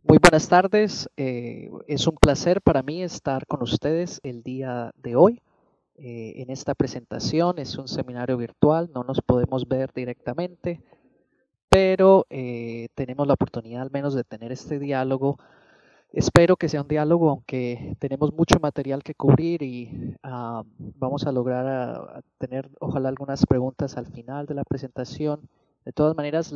Muy buenas tardes. Es un placer para mí estar con ustedes el día de hoy. En esta presentación es un seminario virtual, no nos podemos ver directamente, pero tenemos la oportunidad al menos de tener este diálogo. Espero que sea un diálogo, aunque tenemos mucho material que cubrir y vamos a lograr tener ojalá algunas preguntas al final de la presentación. De todas maneras,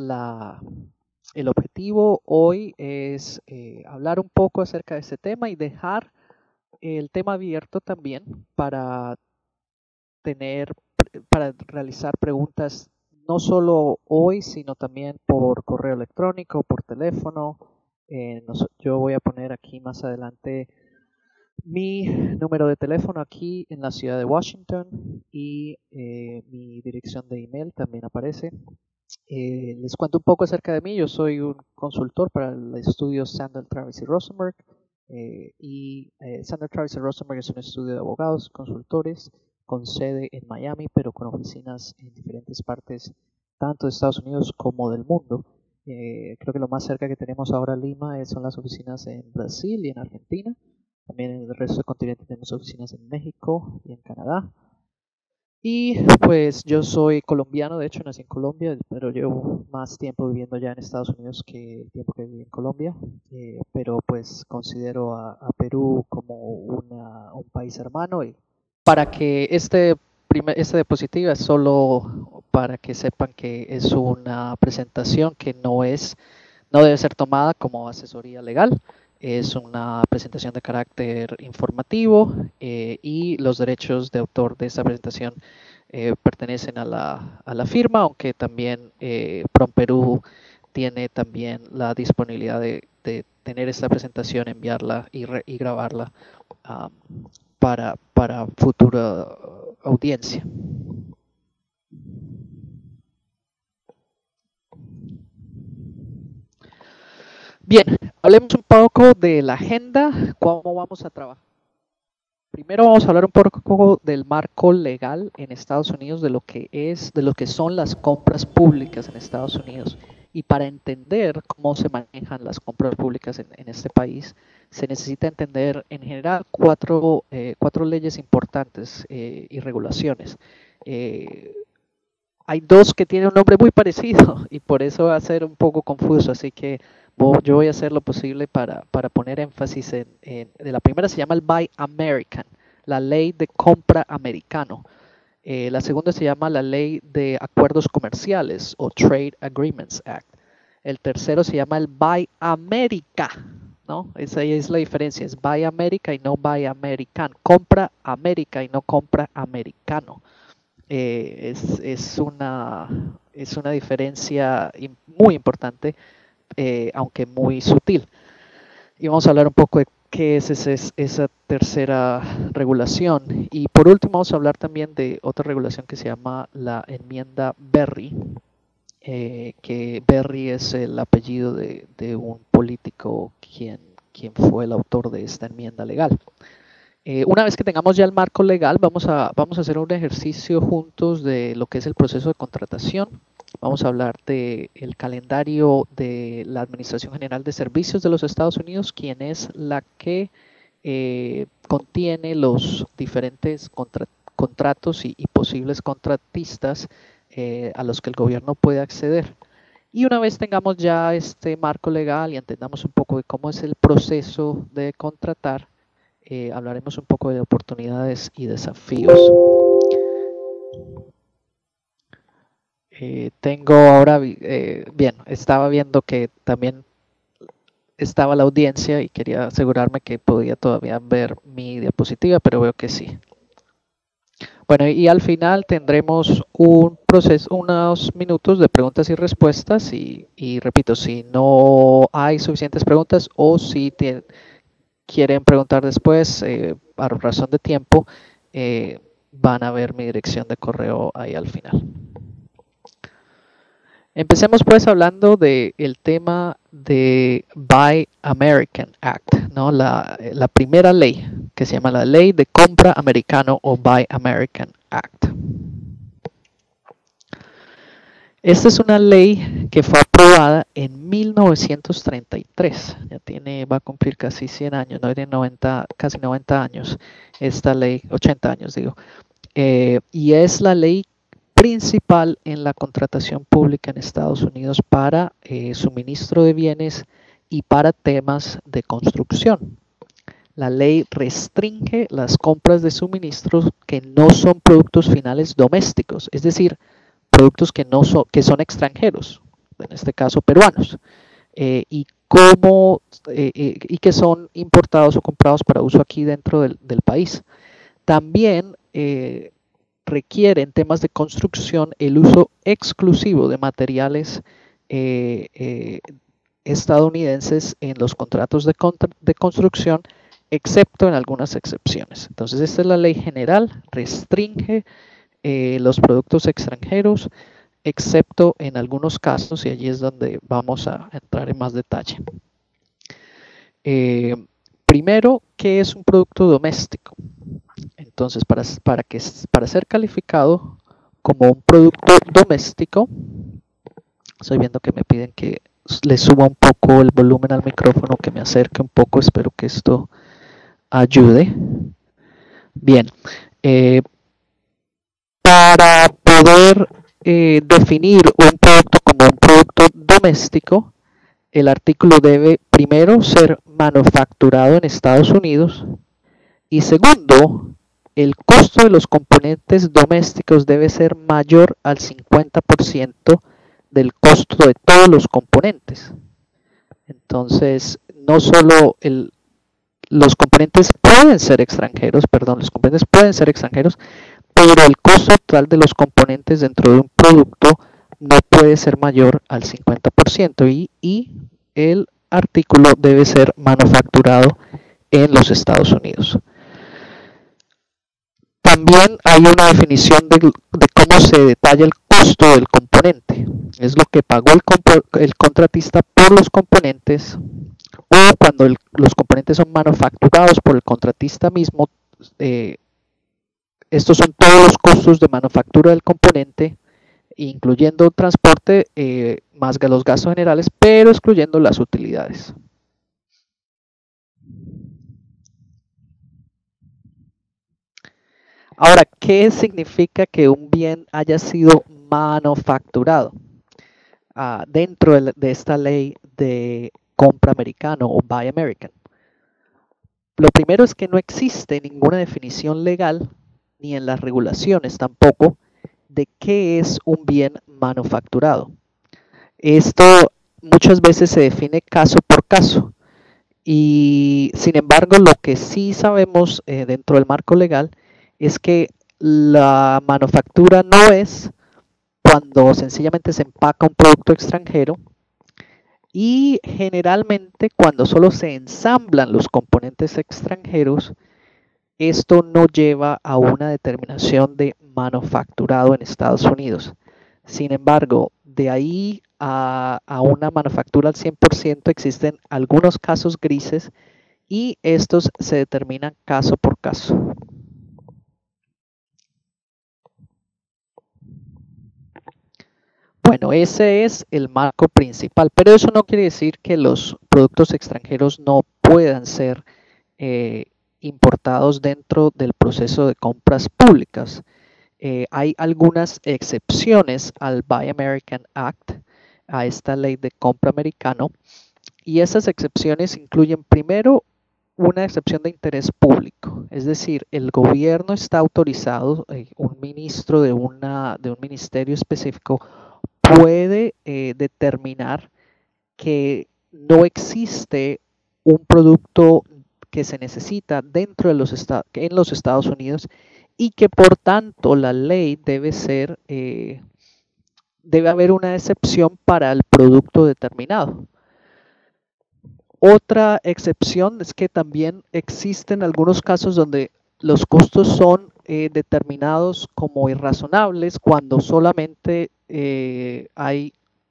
el objetivo hoy es hablar un poco acerca de este tema y dejar el tema abierto también para tener, para realizar preguntas no solo hoy, sino también por correo electrónico, por teléfono. Yo voy a poner aquí más adelante mi número de teléfono aquí en la ciudad de Washington y mi dirección de email también aparece. Les cuento un poco acerca de mí. Yo soy un consultor para el estudio Sandler, Travis y Rosenberg. Sandler, Travis y Rosenberg es un estudio de abogados, consultores, con sede en Miami, pero con oficinas en diferentes partes, tanto de Estados Unidos como del mundo. Creo que lo más cerca que tenemos ahora a Lima son las oficinas en Brasil y en Argentina. También en el resto del continente tenemos oficinas en México y en Canadá. Y pues yo soy colombiano, de hecho nací en Colombia, pero llevo más tiempo viviendo ya en Estados Unidos que el tiempo que viví en Colombia. Pero pues considero a Perú como un país hermano. Y para que esta diapositiva es solo para que sepan que es una presentación que no debe ser tomada como asesoría legal. Es una presentación de carácter informativo y los derechos de autor de esta presentación pertenecen a la firma, aunque también PromPerú tiene también la disponibilidad de tener esta presentación, enviarla y grabarla um, para futura audiencia. Bien, hablemos un poco de la agenda, cómo vamos a trabajar. Primero vamos a hablar un poco del marco legal en Estados Unidos, de lo que son las compras públicas en Estados Unidos. Y para entender cómo se manejan las compras públicas en este país, se necesita entender en general cuatro leyes importantes y regulaciones. Eh, Hay dos que tienen un nombre muy parecido y por eso va a ser un poco confuso, así que yo voy a hacer lo posible para poner énfasis de la primera se llama el Buy American, la ley de compra americano. La segunda se llama la ley de acuerdos comerciales o Trade Agreements Act. El tercero se llama el Buy America, ¿no? Esa es la diferencia, es Buy America y no Buy American. Compra América y no compra americano. Es una diferencia muy importante, aunque muy sutil. Y vamos a hablar un poco de qué es esa tercera regulación. Y por último vamos a hablar también de otra regulación que se llama la enmienda Berry, que Berry es el apellido de un político quien fue el autor de esta enmienda legal. Una vez que tengamos ya el marco legal, vamos a hacer un ejercicio juntos de lo que es el proceso de contratación. Vamos a hablar del calendario de la Administración General de Servicios de los Estados Unidos, quien es la que contiene los diferentes contratos y posibles contratistas a los que el gobierno puede acceder. Y una vez tengamos ya este marco legal y entendamos un poco de cómo es el proceso de contratar, hablaremos un poco de oportunidades y desafíos. Tengo ahora, bien, estaba viendo que también estaba la audiencia y quería asegurarme que podía todavía ver mi diapositiva, pero veo que sí. Bueno, y al final tendremos un proceso, unos minutos de preguntas y respuestas y repito, si no hay suficientes preguntas o si quieren preguntar después, a razón de tiempo, van a ver mi dirección de correo ahí al final. Empecemos pues hablando del tema de Buy American Act, ¿no? La primera ley que se llama la Ley de Compra Americano o Buy American Act. Esta es una ley que fue aprobada en 1933, va a cumplir casi 100 años, no tiene 90, casi 90 años, esta ley, 80 años digo, y es la ley principal en la contratación pública en Estados Unidos para suministro de bienes y para temas de construcción. La ley restringe las compras de suministros que no son productos finales domésticos, es decir, productos que son extranjeros, en este caso peruanos, y que son importados o comprados para uso aquí dentro del país. También requiere en temas de construcción el uso exclusivo de materiales estadounidenses en los contratos de construcción, excepto en algunas excepciones. Entonces, esta es la ley general, restringe los productos extranjeros, excepto en algunos casos, y allí es donde vamos a entrar en más detalle. Primero, ¿qué es un producto doméstico? Entonces, para ser calificado como un producto doméstico, estoy viendo que me piden que le suba un poco el volumen al micrófono, que me acerque un poco, espero que esto ayude. Bien, para poder definir un producto como un producto doméstico, el artículo debe primero ser manufacturado en Estados Unidos y segundo, el costo de los componentes domésticos debe ser mayor al 50% del costo de todos los componentes. Entonces, no solo los componentes pueden ser extranjeros, pero el costo total de los componentes dentro de un producto no puede ser mayor al 50% y el artículo debe ser manufacturado en los Estados Unidos. También hay una definición de cómo se detalla el costo del componente. Es lo que pagó el contratista por los componentes, o cuando los componentes son manufacturados por el contratista mismo, estos son todos los costos de manufactura del componente, incluyendo transporte, más los gastos generales, pero excluyendo las utilidades. Ahora, ¿qué significa que un bien haya sido manufacturado? Dentro de esta ley de compra americano o Buy American. Lo primero es que no existe ninguna definición legal, ni en las regulaciones tampoco, de qué es un bien manufacturado. Esto muchas veces se define caso por caso. Y sin embargo, lo que sí sabemos dentro del marco legal es que la manufactura no es cuando sencillamente se empaca un producto extranjero, y generalmente cuando solo se ensamblan los componentes extranjeros, esto no lleva a una determinación de manufacturado en Estados Unidos. Sin embargo, de ahí a una manufactura al 100% existen algunos casos grises y estos se determinan caso por caso. Bueno, ese es el marco principal, pero eso no quiere decir que los productos extranjeros no puedan ser importados dentro del proceso de compras públicas. Hay algunas excepciones al Buy American Act, a esta ley de compra americano, y esas excepciones incluyen primero una excepción de interés público, es decir, el gobierno está autorizado, un ministro de un ministerio específico puede determinar que no existe un producto que se necesita dentro de en los Estados Unidos y que por tanto la ley debe haber una excepción para el producto determinado. Otra excepción es que también existen algunos casos donde los costos son determinados como irrazonables cuando solamente hay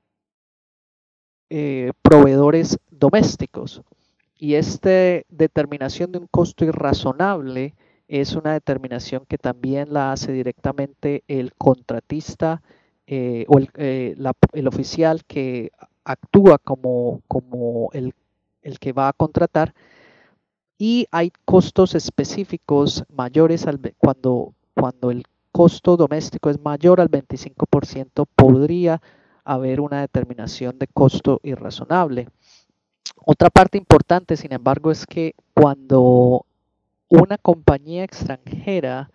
proveedores domésticos, y esta determinación de un costo irrazonable es una determinación que también la hace directamente el contratista el oficial que actúa como el que va a contratar, y hay costos específicos mayores cuando el costo doméstico es mayor al 25%, podría haber una determinación de costo irrazonable. Otra parte importante, sin embargo, es que cuando una compañía extranjera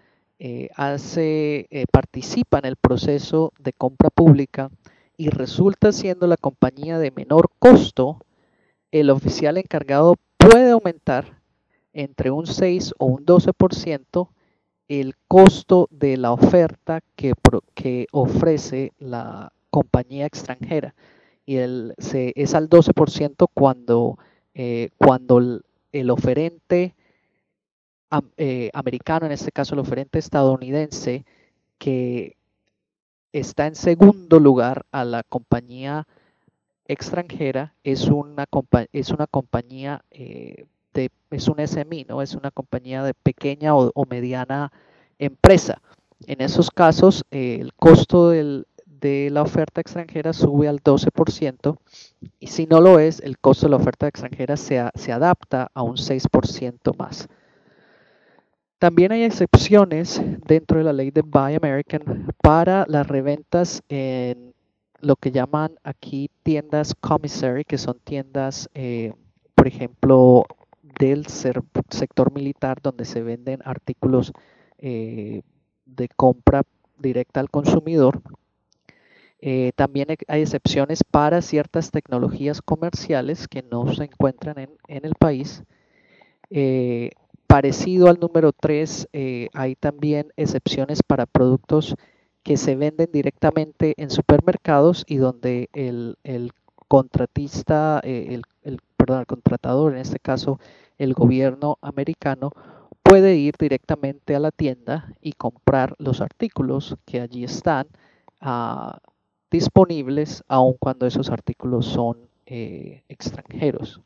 participa en el proceso de compra pública y resulta siendo la compañía de menor costo, el oficial encargado puede aumentar entre un 6 o un 12% el costo de la oferta que ofrece la compañía extranjera. Y es al 12% cuando el oferente americano, en este caso el oferente estadounidense, que está en segundo lugar a la compañía extranjera, es una compañía es un SMI, ¿no? Es una compañía de pequeña o mediana empresa. En esos casos, el costo de la oferta extranjera sube al 12%, y si no lo es, el costo de la oferta extranjera se adapta a un 6% más. También hay excepciones dentro de la ley de Buy American para las reventas en lo que llaman aquí tiendas commissary, que son tiendas, por ejemplo, del sector militar, donde se venden artículos de compra directa al consumidor. También hay excepciones para ciertas tecnologías comerciales que no se encuentran en el país. Parecido al número 3, hay también excepciones para productos que se venden directamente en supermercados y donde el contratista, el contratador, en este caso el gobierno americano, puede ir directamente a la tienda y comprar los artículos que allí están disponibles, aun cuando esos artículos son extranjeros.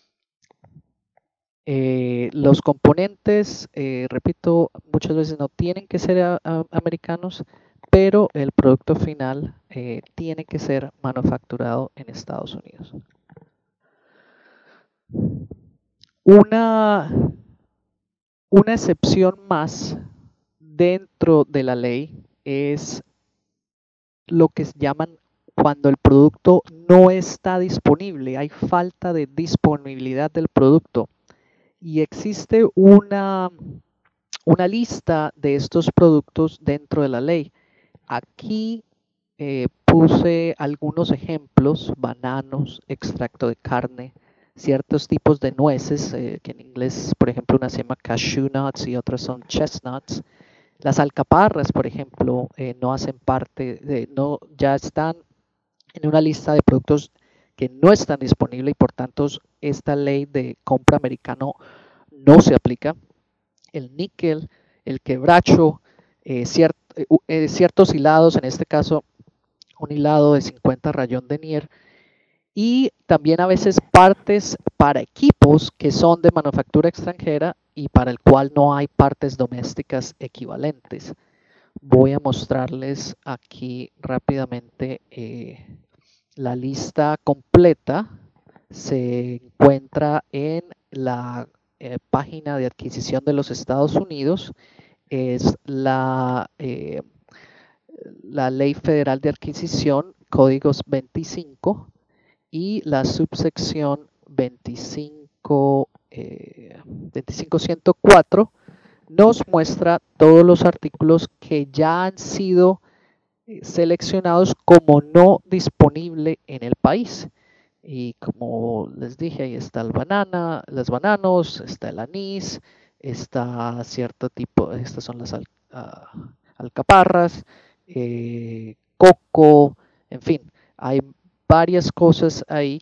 Los componentes, repito, muchas veces no tienen que ser americanos, pero el producto final tiene que ser manufacturado en Estados Unidos. Una excepción más dentro de la ley es lo que se llaman cuando el producto no está disponible, hay falta de disponibilidad del producto. Y existe una lista de estos productos dentro de la ley. Aquí puse algunos ejemplos: bananos, extracto de carne, ciertos tipos de nueces, que en inglés, por ejemplo, una se llama cashew nuts y otras son chestnuts. Las alcaparras, por ejemplo, no hacen parte ya están en una lista de productos que no están disponibles, y por tanto esta ley de compra americano no se aplica. El níquel, el quebracho, ciertos hilados, en este caso un hilado de 50 rayón denier, y también a veces partes para equipos que son de manufactura extranjera y para el cual no hay partes domésticas equivalentes. Voy a mostrarles aquí rápidamente la lista completa. Se encuentra en la página de adquisición de los Estados Unidos. Es la Ley Federal de Adquisición, códigos 25, y la subsección 25104 nos muestra todos los artículos que ya han sido seleccionados como no disponible en el país. Y como les dije, ahí está los bananos, está el anís, está cierto tipo, estas son las alcaparras, coco, en fin, hay varias cosas ahí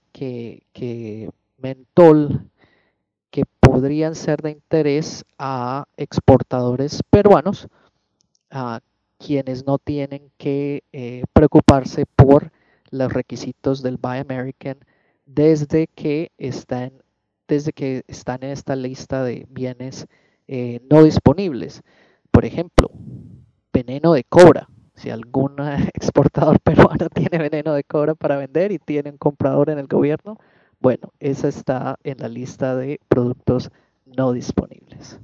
mentol, que podrían ser de interés a exportadores peruanos, a quienes no tienen que preocuparse por los requisitos del Buy American desde que están en esta lista de bienes no disponibles. Por ejemplo, veneno de cobra. Si algún exportador peruano tiene veneno de cobra para vender y tiene un comprador en el gobierno, bueno, esa está en la lista de productos no disponibles.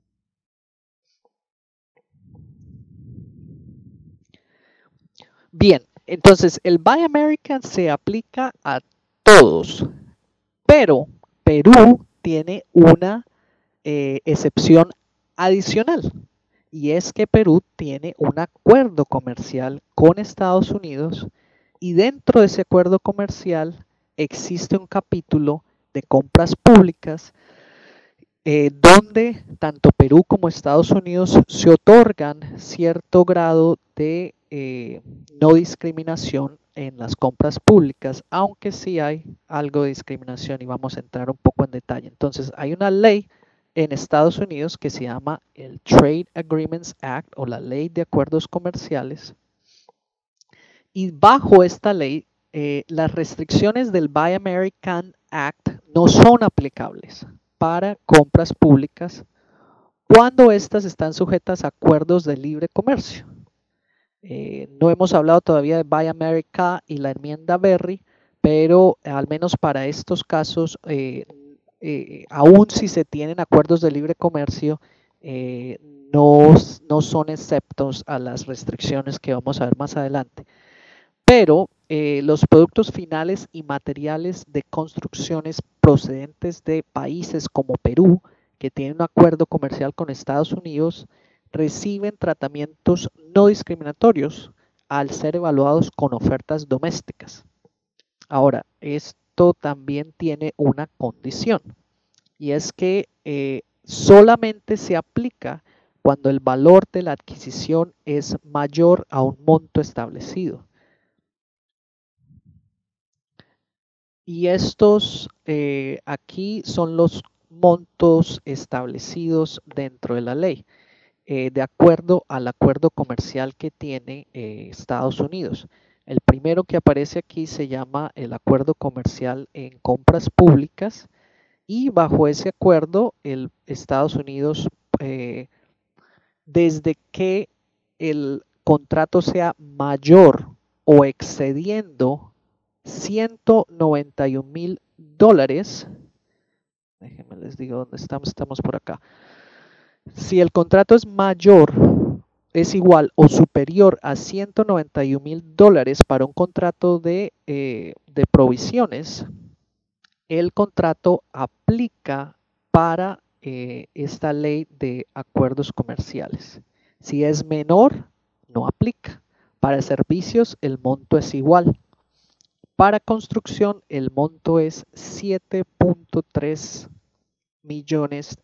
Bien, entonces el Buy American se aplica a todos, pero Perú tiene una excepción adicional, y es que Perú tiene un acuerdo comercial con Estados Unidos, y dentro de ese acuerdo comercial existe un capítulo de compras públicas donde tanto Perú como Estados Unidos se otorgan cierto grado de no discriminación en las compras públicas, aunque sí hay algo de discriminación y vamos a entrar un poco en detalle. Entonces, hay una ley en Estados Unidos que se llama el Trade Agreements Act o la Ley de Acuerdos Comerciales, y bajo esta ley las restricciones del Buy American Act no son aplicables para compras públicas cuando éstas están sujetas a acuerdos de libre comercio. No hemos hablado todavía de Buy America y la enmienda Berry, pero al menos para estos casos, aún si se tienen acuerdos de libre comercio, no son exceptos a las restricciones que vamos a ver más adelante. Pero los productos finales y materiales de construcciones procedentes de países como Perú, que tienen un acuerdo comercial con Estados Unidos, reciben tratamientos no discriminatorios al ser evaluados con ofertas domésticas. Ahora, esto también tiene una condición, y es que solamente se aplica cuando el valor de la adquisición es mayor a un monto establecido. Y estos aquí son los montos establecidos dentro de la ley, de acuerdo al acuerdo comercial que tiene Estados Unidos. El primero que aparece aquí se llama el acuerdo comercial en compras públicas, y bajo ese acuerdo el Estados Unidos, desde que el contrato sea mayor o excediendo $191,000, déjenme les digo dónde estamos por acá. Si el contrato es mayor, es igual o superior a $191,000 para un contrato de provisiones, el contrato aplica para esta ley de acuerdos comerciales. Si es menor, no aplica. Para servicios, el monto es igual. Para construcción, el monto es $7.3 millones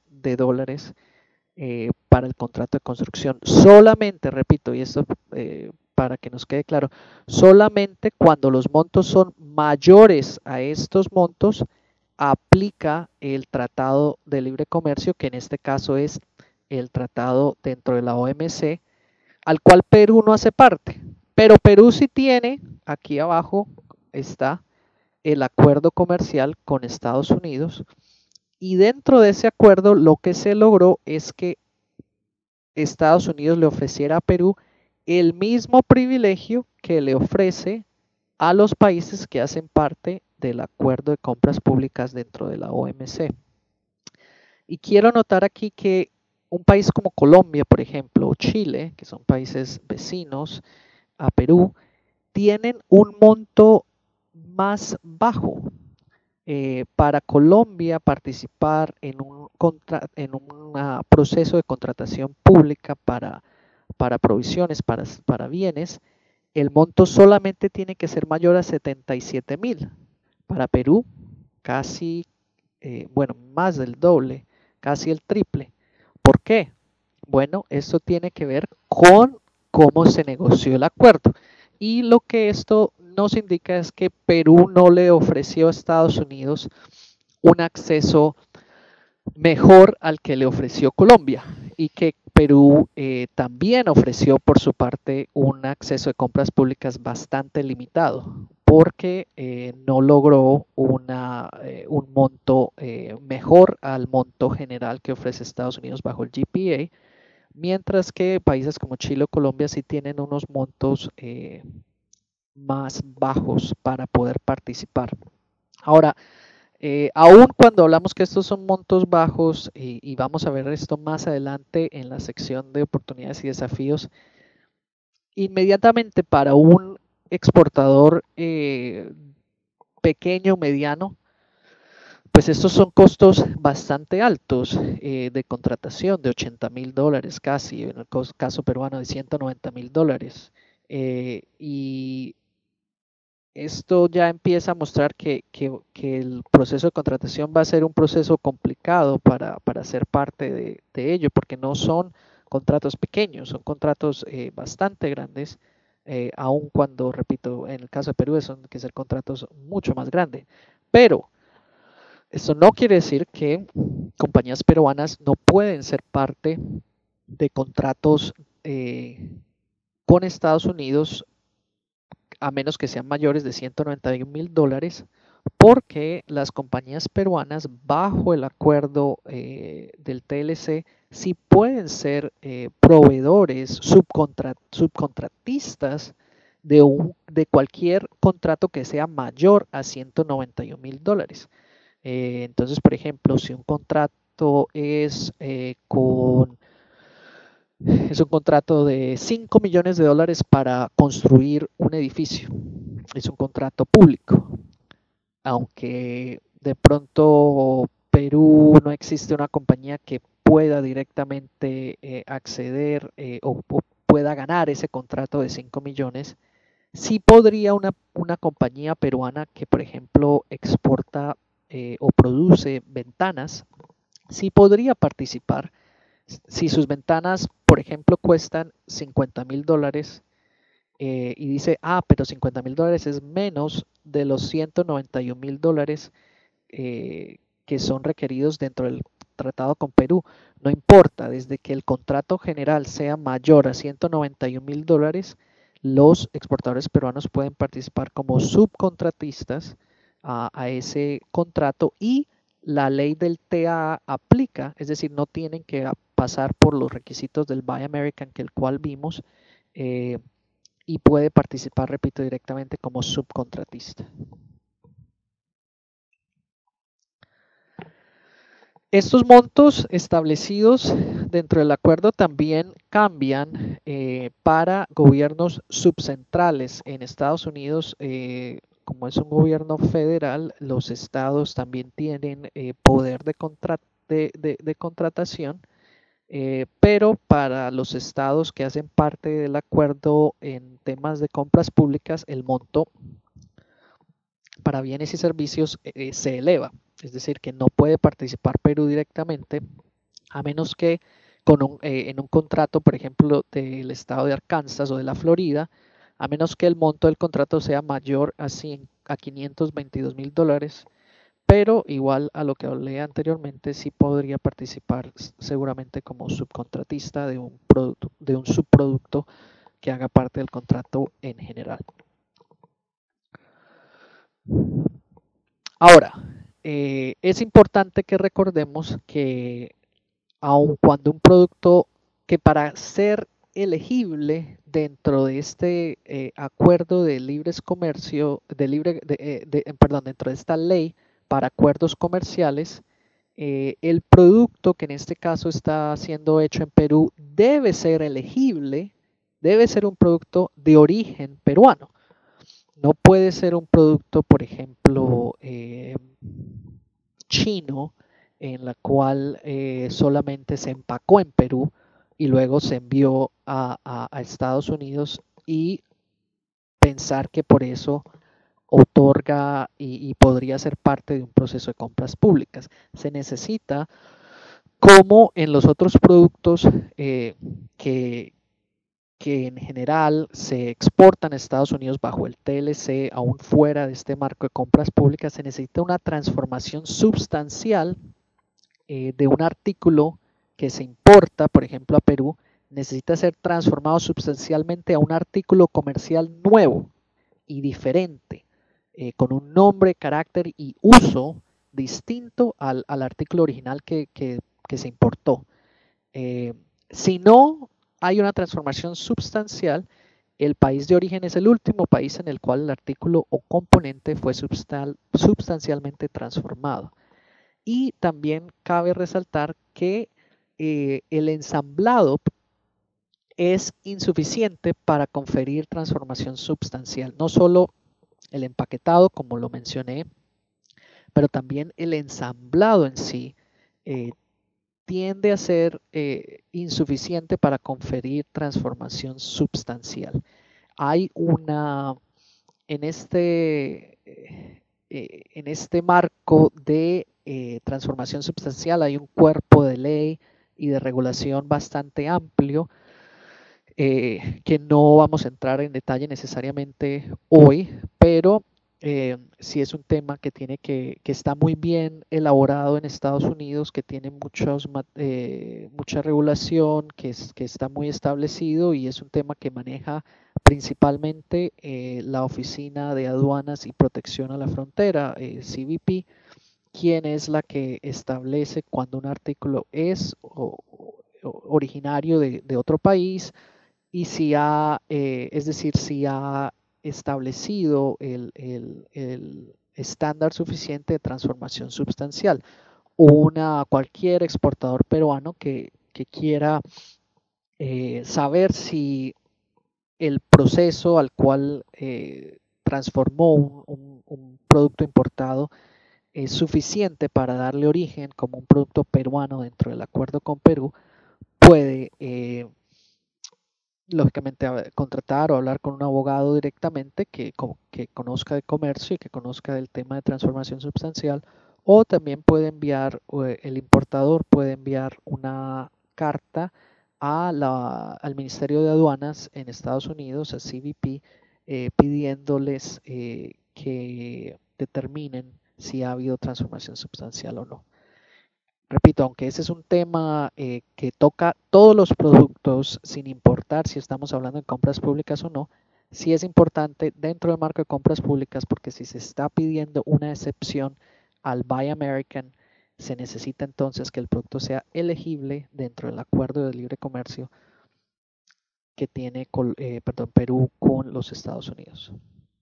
para el contrato de construcción. Solamente, repito, y esto para que nos quede claro, solamente cuando los montos son mayores a estos montos, aplica el Tratado de Libre Comercio, que en este caso es el tratado dentro de la OMC, al cual Perú no hace parte. Pero Perú sí tiene, aquí abajo está el acuerdo comercial con Estados Unidos, y dentro de ese acuerdo lo que se logró es que Estados Unidos le ofreciera a Perú el mismo privilegio que le ofrece a los países que hacen parte del acuerdo de compras públicas dentro de la OMC. Y quiero anotar aquí que un país como Colombia, por ejemplo, o Chile, que son países vecinos a Perú, tienen un monto más bajo. Para Colombia participar en un proceso de contratación pública para provisiones, para bienes, el monto solamente tiene que ser mayor a 77,000. Para Perú, casi, bueno, más del doble, casi el triple. ¿Por qué? Bueno, esto tiene que ver con cómo se negoció el acuerdo. Y lo que esto nos indica es que Perú no le ofreció a Estados Unidos un acceso mejor al que le ofreció Colombia, y que Perú también ofreció por su parte un acceso de compras públicas bastante limitado, porque no logró un monto mejor al monto general que ofrece Estados Unidos bajo el GPA, mientras que países como Chile o Colombia sí tienen unos montos más bajos para poder participar. Ahora, aún cuando hablamos que estos son montos bajos, y vamos a ver esto más adelante en la sección de oportunidades y desafíos, inmediatamente para un exportador pequeño, mediano, pues estos son costos bastante altos de contratación, de $80,000 casi, en el caso peruano de $190,000. Y esto ya empieza a mostrar que el proceso de contratación va a ser un proceso complicado para ser parte de ello, porque no son contratos pequeños, son contratos bastante grandes, aun cuando, repito, en el caso de Perú son que ser contratos mucho más grandes. Pero esto no quiere decir que compañías peruanas no pueden ser parte de contratos con Estados Unidos, a menos que sean mayores de $191,000, porque las compañías peruanas, bajo el acuerdo del TLC, sí pueden ser proveedores, subcontratistas de cualquier contrato que sea mayor a $191,000. Entonces, por ejemplo, si un contrato es un contrato de $5 millones para construir un edificio, es un contrato público, aunque de pronto Perú no existe una compañía que pueda directamente acceder o pueda ganar ese contrato de 5 millones, sí podría una compañía peruana que, por ejemplo, exporta o produce ventanas, sí podría participar si sus ventanas, por ejemplo, cuestan $50,000 y dice, pero $50,000 es menos de los $191,000 que son requeridos dentro del tratado con Perú. No importa, desde que el contrato general sea mayor a $191,000, los exportadores peruanos pueden participar como subcontratistas a ese contrato, y la ley del TAA aplica, es decir, no tienen que pasar por los requisitos del Buy American, que el cual vimos, y puede participar, repito, directamente como subcontratista. Estos montos establecidos dentro del acuerdo también cambian para gobiernos subcentrales. En Estados Unidos, como es un gobierno federal, los estados también tienen poder de contratación, pero para los estados que hacen parte del acuerdo en temas de compras públicas, el monto para bienes y servicios se eleva. Es decir, que no puede participar Perú directamente, a menos que en un contrato, por ejemplo, del estado de Arkansas o de la Florida, a menos que el monto del contrato sea mayor a $522,000, pero igual a lo que hablé anteriormente, sí podría participar seguramente como subcontratista de un subproducto que haga parte del contrato en general. Ahora, es importante que recordemos que aun cuando un producto que para ser elegible dentro de este acuerdo de libres comercio, perdón, dentro de esta ley para acuerdos comerciales, el producto que en este caso está siendo hecho en Perú debe ser elegible, debe ser un producto de origen peruano. No puede ser un producto, por ejemplo, chino, en la cual solamente se empacó en Perú y luego se envió a Estados Unidos, y pensar que por eso otorga y podría ser parte de un proceso de compras públicas. Se necesita, como en los otros productos que en general se exportan a Estados Unidos bajo el TLC, aún fuera de este marco de compras públicas, se necesita una transformación sustancial de un artículo que se importa, por ejemplo, a Perú, necesita ser transformado sustancialmente a un artículo comercial nuevo y diferente, con un nombre, carácter y uso distinto al artículo original que se importó. Si no hay una transformación sustancial, el país de origen es el último país en el cual el artículo o componente fue sustancialmente transformado. Y también cabe resaltar que el ensamblado es insuficiente para conferir transformación sustancial. No solo el empaquetado, como lo mencioné, pero también el ensamblado en sí eh, tiende a ser insuficiente para conferir transformación sustancial. Hay una, en este marco de transformación sustancial hay un cuerpo de ley y de regulación bastante amplio que no vamos a entrar en detalle necesariamente hoy, pero sí es un tema que que está muy bien elaborado en Estados Unidos, que tiene mucha regulación, que está muy establecido y es un tema que maneja principalmente la Oficina de Aduanas y Protección a la Frontera, CBP, quien es la que establece cuando un artículo es originario de otro país y si es decir, si ha establecido el estándar suficiente de transformación sustancial. Cualquier exportador peruano que quiera saber si el proceso al cual transformó un producto importado es suficiente para darle origen como un producto peruano dentro del acuerdo con Perú, puede lógicamente contratar o hablar con un abogado directamente que conozca de comercio y que conozca del tema de transformación sustancial, o también puede enviar, el importador puede enviar una carta al Ministerio de Aduanas en Estados Unidos, a CBP, pidiéndoles que determinen si ha habido transformación sustancial o no. Repito, aunque ese es un tema que toca todos los productos, sin importar si estamos hablando de compras públicas o no, sí es importante dentro del marco de compras públicas porque si se está pidiendo una excepción al Buy American, se necesita entonces que el producto sea elegible dentro del acuerdo de libre comercio que tiene Perú con los Estados Unidos.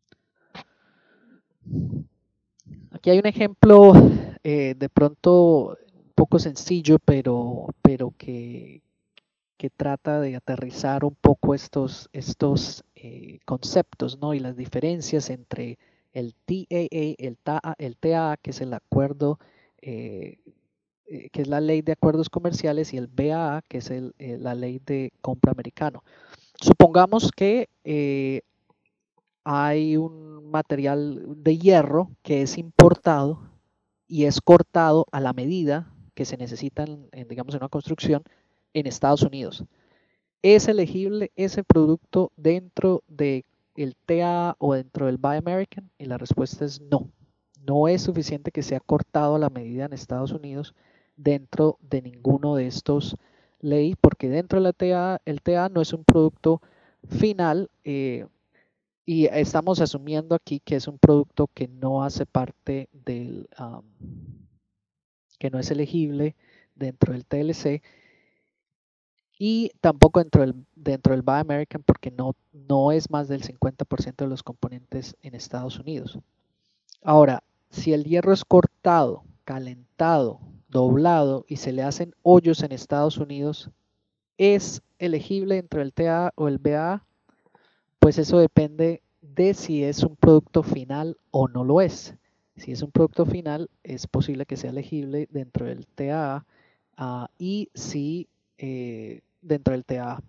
Aquí hay un ejemplo de pronto un poco sencillo, pero que trata de aterrizar un poco estos conceptos, ¿no? Y las diferencias entre el TAA, el TAA, que es el acuerdo, eh, que es la ley de acuerdos comerciales, y el BAA, que es la ley de compra americano. Supongamos que hay un material de hierro que es importado y es cortado a la medida que se necesita digamos, en una construcción en Estados Unidos. ¿Es elegible ese producto dentro del TAA o dentro del Buy American? Y la respuesta es no. No es suficiente que sea cortado a la medida en Estados Unidos dentro de ninguno de estos leyes, porque dentro de la TAA, el TAA no es un producto final y estamos asumiendo aquí que es un producto que no hace parte que no es elegible dentro del TLC y tampoco dentro del Buy American porque no es más del 50% de los componentes en Estados Unidos. Ahora, si el hierro es cortado, calentado, doblado y se le hacen hoyos en Estados Unidos, ¿es elegible dentro del TA o el BA? Pues eso depende de si es un producto final o no lo es. Si es un producto final, es posible que sea elegible dentro del TAA y si dentro del TAA.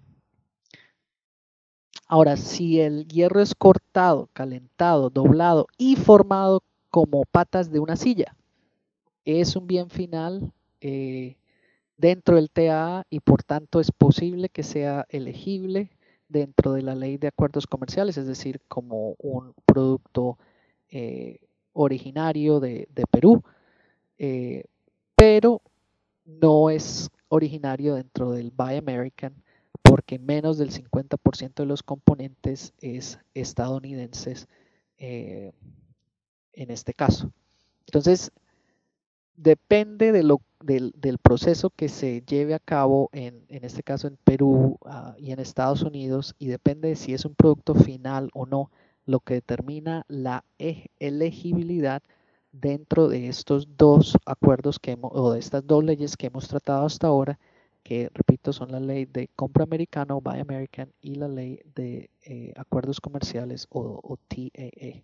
Ahora, si el hierro es cortado, calentado, doblado y formado como patas de una silla, es un bien final dentro del TAA y por tanto es posible que sea elegible dentro de la ley de acuerdos comerciales, es decir, como un producto originario de Perú, eh, pero no es originario dentro del Buy American porque menos del 50% de los componentes es estadounidenses en este caso. Entonces, depende del proceso que se lleve a cabo en este caso en Perú y en Estados Unidos, y depende de si es un producto final o no, lo que determina la elegibilidad dentro de estos dos acuerdos o de estas dos leyes que hemos tratado hasta ahora, que repito son la ley de compra americana o Buy American y la ley de acuerdos comerciales o TAA.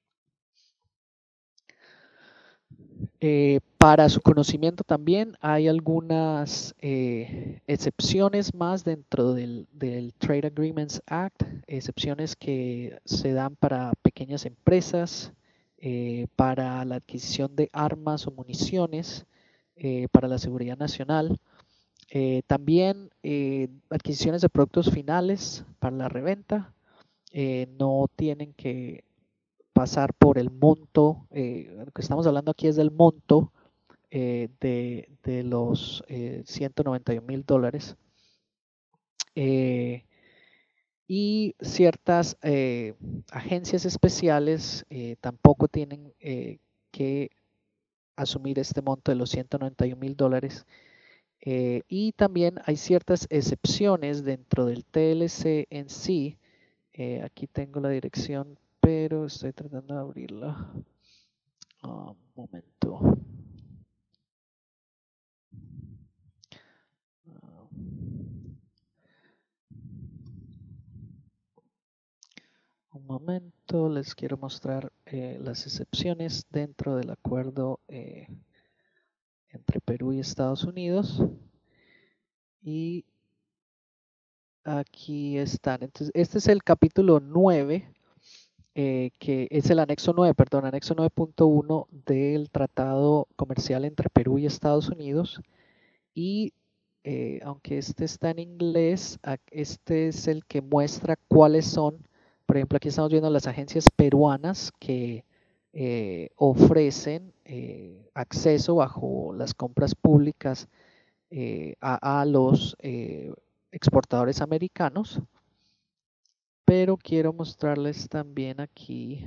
Para su conocimiento también hay algunas excepciones más dentro del Trade Agreements Act, excepciones que se dan para pequeñas empresas, para la adquisición de armas o municiones, para la seguridad nacional, también adquisiciones de productos finales para la reventa, no tienen que pasar por el monto, lo que estamos hablando aquí es del monto de los $191,000. Y ciertas agencias especiales tampoco tienen que asumir este monto de los $191,000. Y también hay ciertas excepciones dentro del TLC en sí. Aquí tengo la dirección, pero estoy tratando de abrirla. Un momento. Un momento, les quiero mostrar las excepciones dentro del acuerdo entre Perú y Estados Unidos. Y aquí están. Entonces, este es el capítulo 9, que es el anexo 9, perdón, anexo 9.1 del Tratado Comercial entre Perú y Estados Unidos. Y aunque este está en inglés, este es el que muestra cuáles son, por ejemplo, aquí estamos viendo las agencias peruanas que ofrecen acceso bajo las compras públicas a los exportadores americanos, pero quiero mostrarles también aquí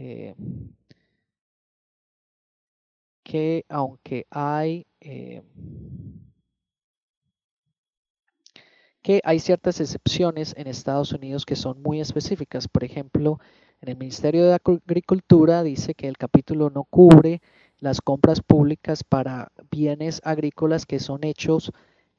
que aunque hay ciertas excepciones en Estados Unidos que son muy específicas. Por ejemplo, en el Ministerio de Agricultura dice que el capítulo no cubre las compras públicas para bienes agrícolas que son hechos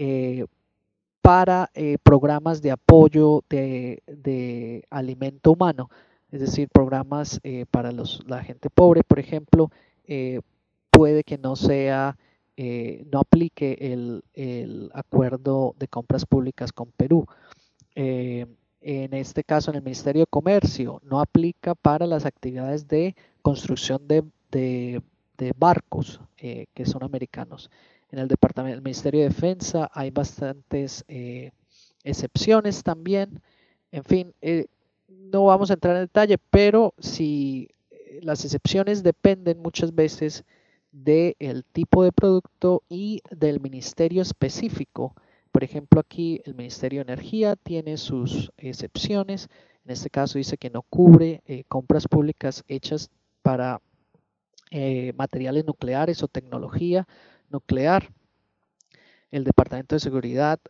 para programas de apoyo de alimento humano, es decir, programas para la gente pobre, por ejemplo, puede que no sea, no aplique el acuerdo de compras públicas con Perú. En este caso, en el Ministerio de Comercio, no aplica para las actividades de construcción de barcos que son americanos. En el Departamento del Ministerio de Defensa hay bastantes excepciones también. En fin, no vamos a entrar en detalle, pero si las excepciones dependen muchas veces del tipo de producto y del ministerio específico. Por ejemplo, aquí el Ministerio de Energía tiene sus excepciones. En este caso dice que no cubre compras públicas hechas para materiales nucleares o tecnología nuclear. El Departamento de Seguridad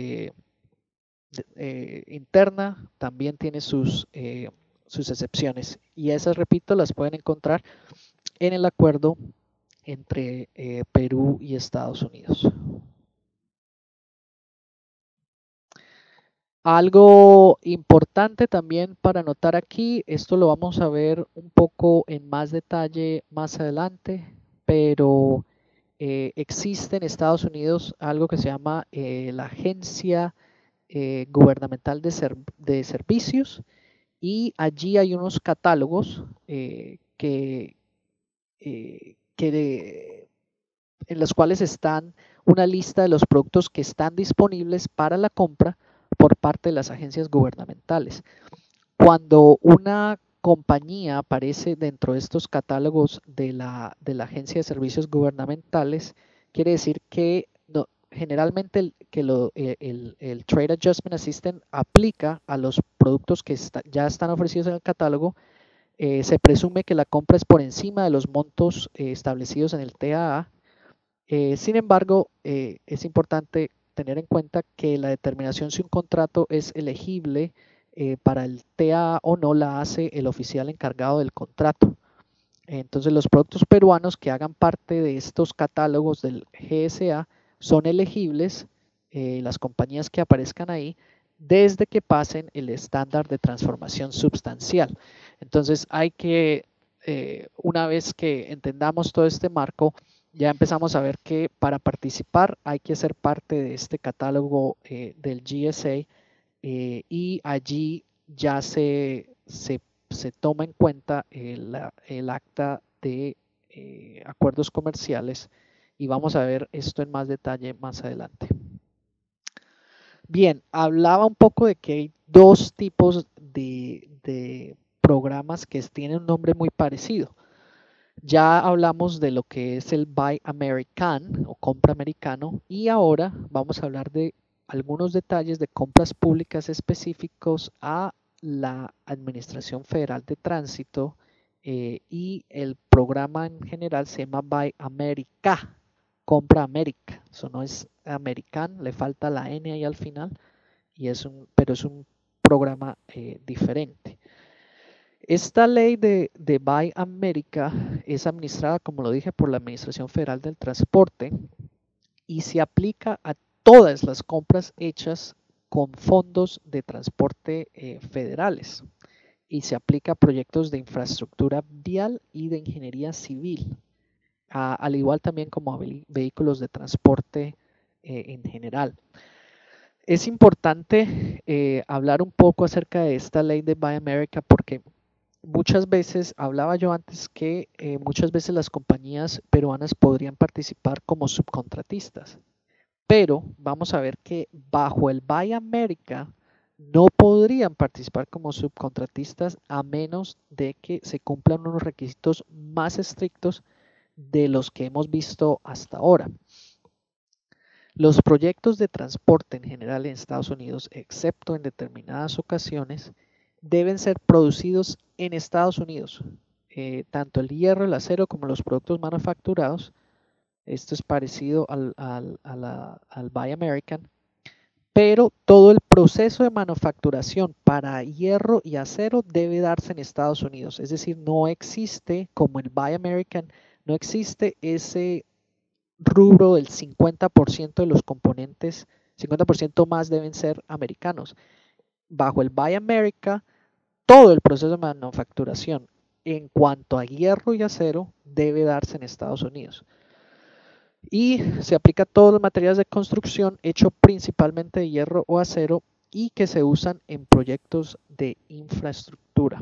Interna también tiene sus excepciones. Y esas, repito, las pueden encontrar en el acuerdo entre Perú y Estados Unidos. Algo importante también para notar aquí, esto lo vamos a ver un poco en más detalle más adelante, pero existe en Estados Unidos algo que se llama la Agencia Gubernamental de Servicios, y allí hay unos catálogos en los cuales están una lista de los productos que están disponibles para la compra por parte de las agencias gubernamentales. Cuando una compañía aparece dentro de estos catálogos de la Agencia de Servicios Gubernamentales, quiere decir que generalmente el Trade Adjustment Assistance aplica a los productos que ya están ofrecidos en el catálogo. Se presume que la compra es por encima de los montos establecidos en el TAA, Sin embargo, es importante tener en cuenta que la determinación si un contrato es elegible para el TA o no la hace el oficial encargado del contrato. Entonces, los productos peruanos que hagan parte de estos catálogos del GSA son elegibles, las compañías que aparezcan ahí, desde que pasen el estándar de transformación substancial. Entonces, hay que, una vez que entendamos todo este marco, ya empezamos a ver que para participar hay que ser parte de este catálogo del GSA y allí ya se toma en cuenta el acta de acuerdos comerciales y vamos a ver esto en más detalle más adelante. Bien, hablaba un poco de que hay dos tipos de programas que tienen un nombre muy parecido. Ya hablamos de lo que es el Buy American o compra americano y ahora vamos a hablar de algunos detalles de compras públicas específicos a la Administración Federal de Tránsito y el programa en general se llama Buy America, compra América. Eso no es American, le falta la N ahí al final, pero es un programa diferente. Esta ley de Buy America es administrada, como lo dije, por la Administración Federal del Transporte y se aplica a todas las compras hechas con fondos de transporte federales y se aplica a proyectos de infraestructura vial y de ingeniería civil, al igual también como a vehículos de transporte en general. Es importante hablar un poco acerca de esta ley de Buy America porque muchas veces, hablaba yo antes que muchas veces las compañías peruanas podrían participar como subcontratistas, pero vamos a ver que bajo el Buy America no podrían participar como subcontratistas a menos de que se cumplan unos requisitos más estrictos de los que hemos visto hasta ahora. Los proyectos de transporte en general en Estados Unidos, excepto en determinadas ocasiones, deben ser producidos en Estados Unidos. Tanto el hierro, el acero como los productos manufacturados. Esto es parecido al Buy American. Pero todo el proceso de manufacturación para hierro y acero debe darse en Estados Unidos. Es decir, no existe, como el Buy American, no existe ese rubro del 50% de los componentes, 50% más deben ser americanos. Bajo el Buy America, todo el proceso de manufacturación en cuanto a hierro y acero debe darse en Estados Unidos. Y se aplica a todos los materiales de construcción hecho principalmente de hierro o acero y que se usan en proyectos de infraestructura.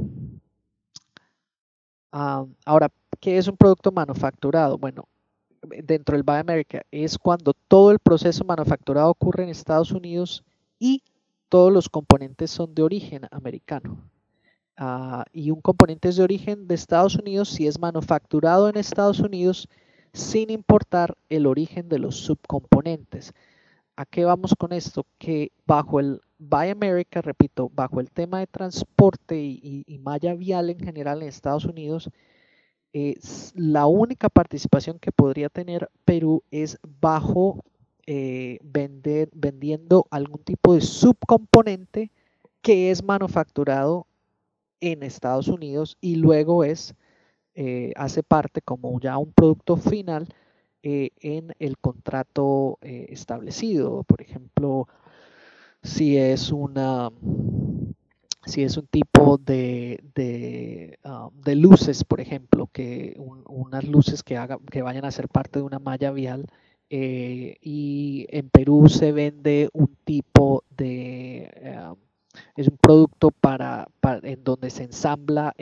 Ahora, ¿qué es un producto manufacturado? Bueno, dentro del Buy America es cuando todo el proceso manufacturado ocurre en Estados Unidos y todos los componentes son de origen americano. Y un componente es de origen de Estados Unidos si es manufacturado en Estados Unidos sin importar el origen de los subcomponentes. ¿A qué vamos con esto? Que bajo el Buy America, repito, bajo el tema de transporte y malla vial en general en Estados Unidos, la única participación que podría tener Perú es bajo vendiendo algún tipo de subcomponente que es manufacturado en Estados Unidos y luego hace parte como ya un producto final en el contrato establecido. Por ejemplo, si es si es un tipo de luces, por ejemplo, unas luces que vayan a ser parte de una malla vial y en Perú se vende un tipo es un producto en donde se ensambla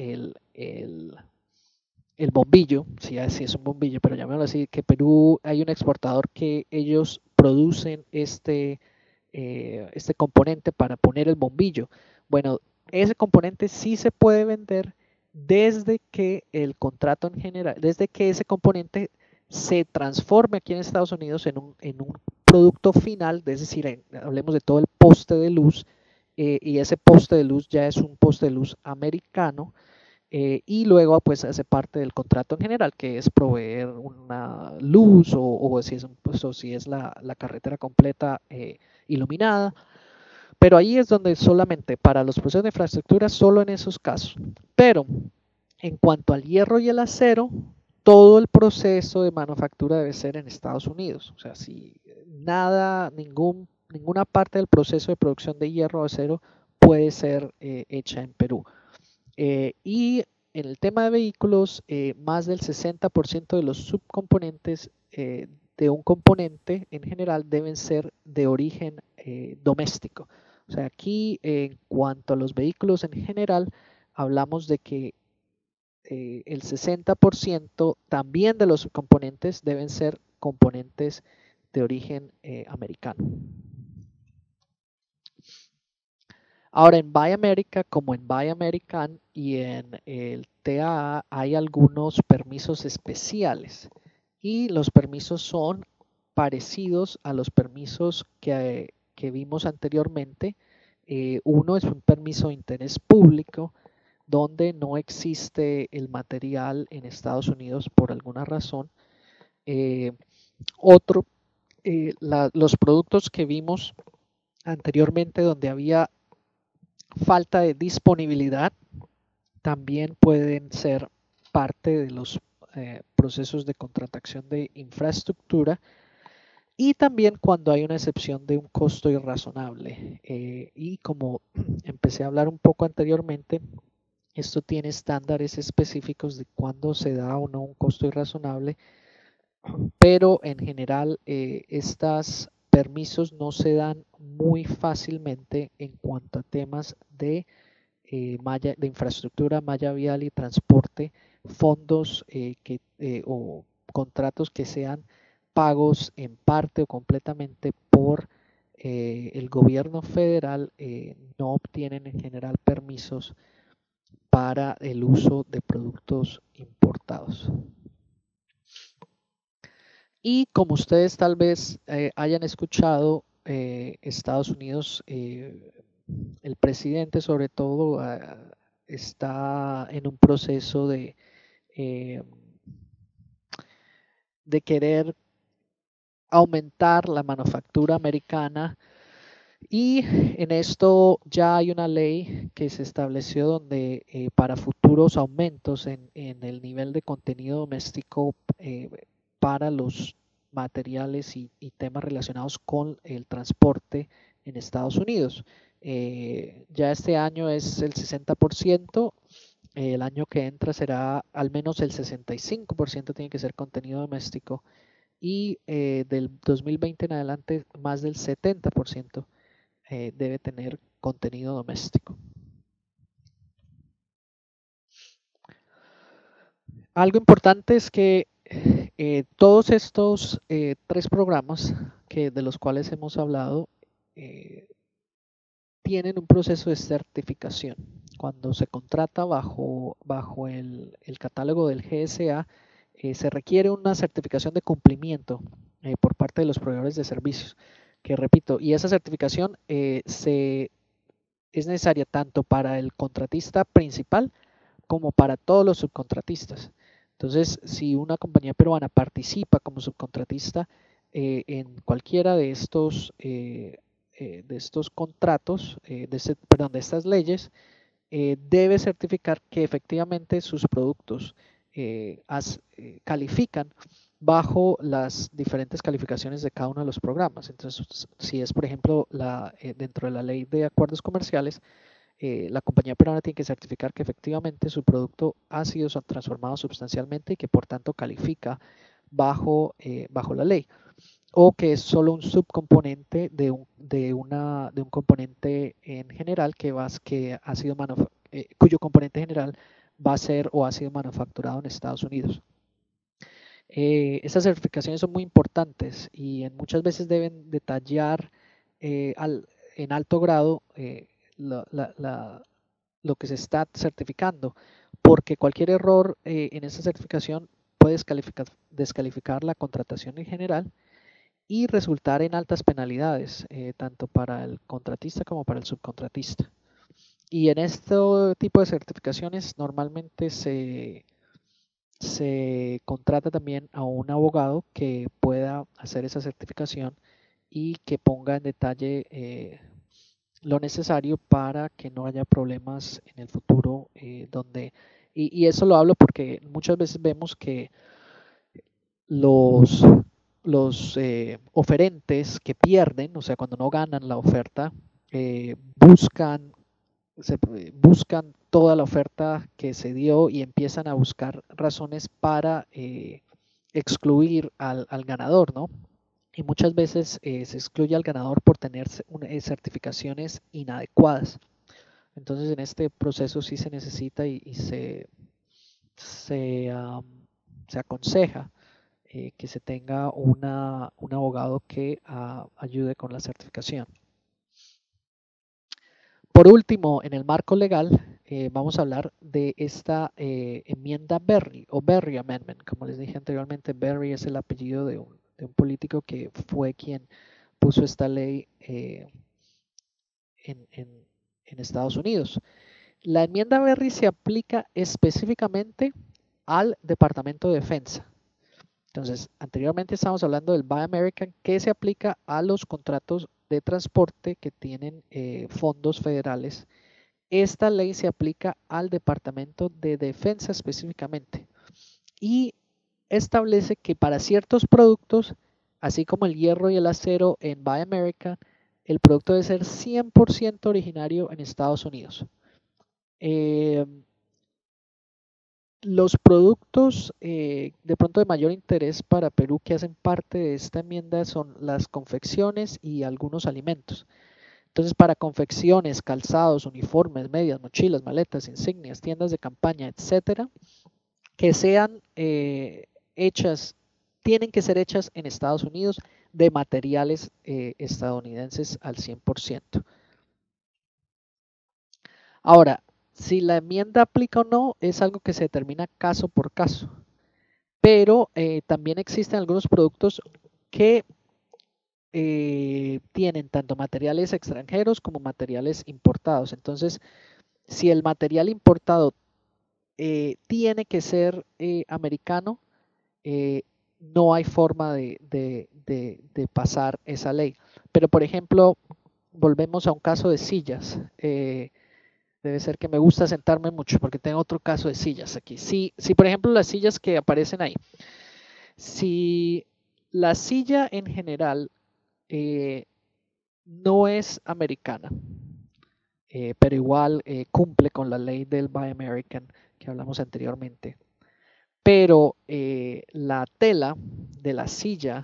el bombillo, si es un bombillo, pero llamémoslo así, que Perú hay un exportador que ellos producen este componente para poner el bombillo. Bueno, ese componente sí se puede vender desde que el contrato en general, desde que ese componente se transforme aquí en Estados Unidos en un producto final, es decir, hablemos de todo el poste de luz, y ese poste de luz ya es un poste de luz americano, y luego pues hace parte del contrato en general, que es proveer una luz o si es, pues, o si es la carretera completa iluminada. Pero ahí es donde solamente para los procesos de infraestructura, solo en esos casos. Pero en cuanto al hierro y el acero, todo el proceso de manufactura debe ser en Estados Unidos. O sea, si nada, ninguna parte del proceso de producción de hierro o acero puede ser hecha en Perú. Y en el tema de vehículos, más del 60% de los subcomponentes de un componente en general deben ser de origen doméstico. O sea, aquí en cuanto a los vehículos en general, hablamos de que el 60% también de los componentes deben ser componentes de origen americano. Ahora en Buy America, como en Buy American y en el TAA hay algunos permisos especiales y los permisos son parecidos a los permisos que vimos anteriormente. Uno es un permiso de interés público donde no existe el material en Estados Unidos por alguna razón. Otro, los productos que vimos anteriormente donde había falta de disponibilidad también pueden ser parte de los procesos de contratación de infraestructura y también cuando hay una excepción de un costo irrazonable. Y como empecé a hablar un poco anteriormente, esto tiene estándares específicos de cuándo se da o no un costo irrazonable, pero en general estos permisos no se dan muy fácilmente en cuanto a temas de de infraestructura, malla vial y transporte, fondos o contratos que sean pagos en parte o completamente por el gobierno federal, no obtienen en general permisos para el uso de productos importados. Y como ustedes tal vez hayan escuchado, Estados Unidos, el presidente sobre todo, está en un proceso eh, de querer aumentar la manufactura americana y en esto ya hay una ley que se estableció donde para futuros aumentos en el nivel de contenido doméstico para los materiales y temas relacionados con el transporte en Estados Unidos. Ya este año es el 60%, el año que entra será al menos el 65% tiene que ser contenido doméstico y del 2020 en adelante más del 70% debe tener contenido doméstico. Algo importante es que todos estos tres programas de los cuales hemos hablado eh, tienen un proceso de certificación. Cuando se contrata bajo el catálogo del GSA, se requiere una certificación de cumplimiento por parte de los proveedores de servicios, que repito, y esa certificación es necesaria tanto para el contratista principal como para todos los subcontratistas. Entonces, si una compañía peruana participa como subcontratista en cualquiera de estos contratos, perdón, de estas leyes, debe certificar que efectivamente sus productos califican bajo las diferentes calificaciones de cada uno de los programas. Entonces, si es, por ejemplo, dentro de la ley de acuerdos comerciales, la compañía peruana tiene que certificar que efectivamente su producto ha sido transformado sustancialmente y que por tanto califica bajo la ley, o que es solo un subcomponente de un componente en general que ha sido cuyo componente general va a ser o ha sido manufacturado en Estados Unidos. Estas certificaciones son muy importantes y muchas veces deben detallar en alto grado la, la, la, lo que se está certificando, porque cualquier error en esa certificación puede descalificar la contratación en general y resultar en altas penalidades, tanto para el contratista como para el subcontratista. Y en este tipo de certificaciones normalmente se contrata también a un abogado que pueda hacer esa certificación y que ponga en detalle lo necesario para que no haya problemas en el futuro y eso lo hablo porque muchas veces vemos que los, los oferentes que pierden, o sea, cuando no ganan la oferta, buscan buscan toda la oferta que se dio y empiezan a buscar razones para excluir al ganador, ¿no? Y muchas veces se excluye al ganador por tener certificaciones inadecuadas. Entonces en este proceso sí se necesita y se aconseja que se tenga un abogado que ayude con la certificación. Por último, en el marco legal, vamos a hablar de esta enmienda Berry o Berry Amendment. Como les dije anteriormente, Berry es el apellido de un político que fue quien puso esta ley en, en- en Estados Unidos. La enmienda Berry se aplica específicamente al Departamento de Defensa. Entonces, anteriormente estábamos hablando del Buy American, que se aplica a los contratos de transporte que tienen fondos federales. Esta ley se aplica al Departamento de Defensa específicamente y establece que para ciertos productos, así como el hierro y el acero en Buy America, el producto debe ser 100% originario en Estados Unidos. Eh, los productos de pronto de mayor interés para Perú que hacen parte de esta enmienda son las confecciones y algunos alimentos. Entonces, para confecciones, calzados, uniformes, medias, mochilas, maletas, insignias, tiendas de campaña, etcétera, que sean hechas, tienen que ser hechas en Estados Unidos de materiales estadounidenses al 100%. Ahora, si la enmienda aplica o no es algo que se determina caso por caso, pero también existen algunos productos que tienen tanto materiales extranjeros como materiales importados. Entonces, si el material importado tiene que ser americano, eh, no hay forma de pasar esa ley. Pero, por ejemplo, volvemos a un caso de sillas. Debe ser que me gusta sentarme mucho porque tengo otro caso de sillas aquí. Si por ejemplo, las sillas que aparecen ahí, si la silla en general eh, no es americana, pero igual cumple con la ley del Buy American que hablamos anteriormente, pero la tela de la silla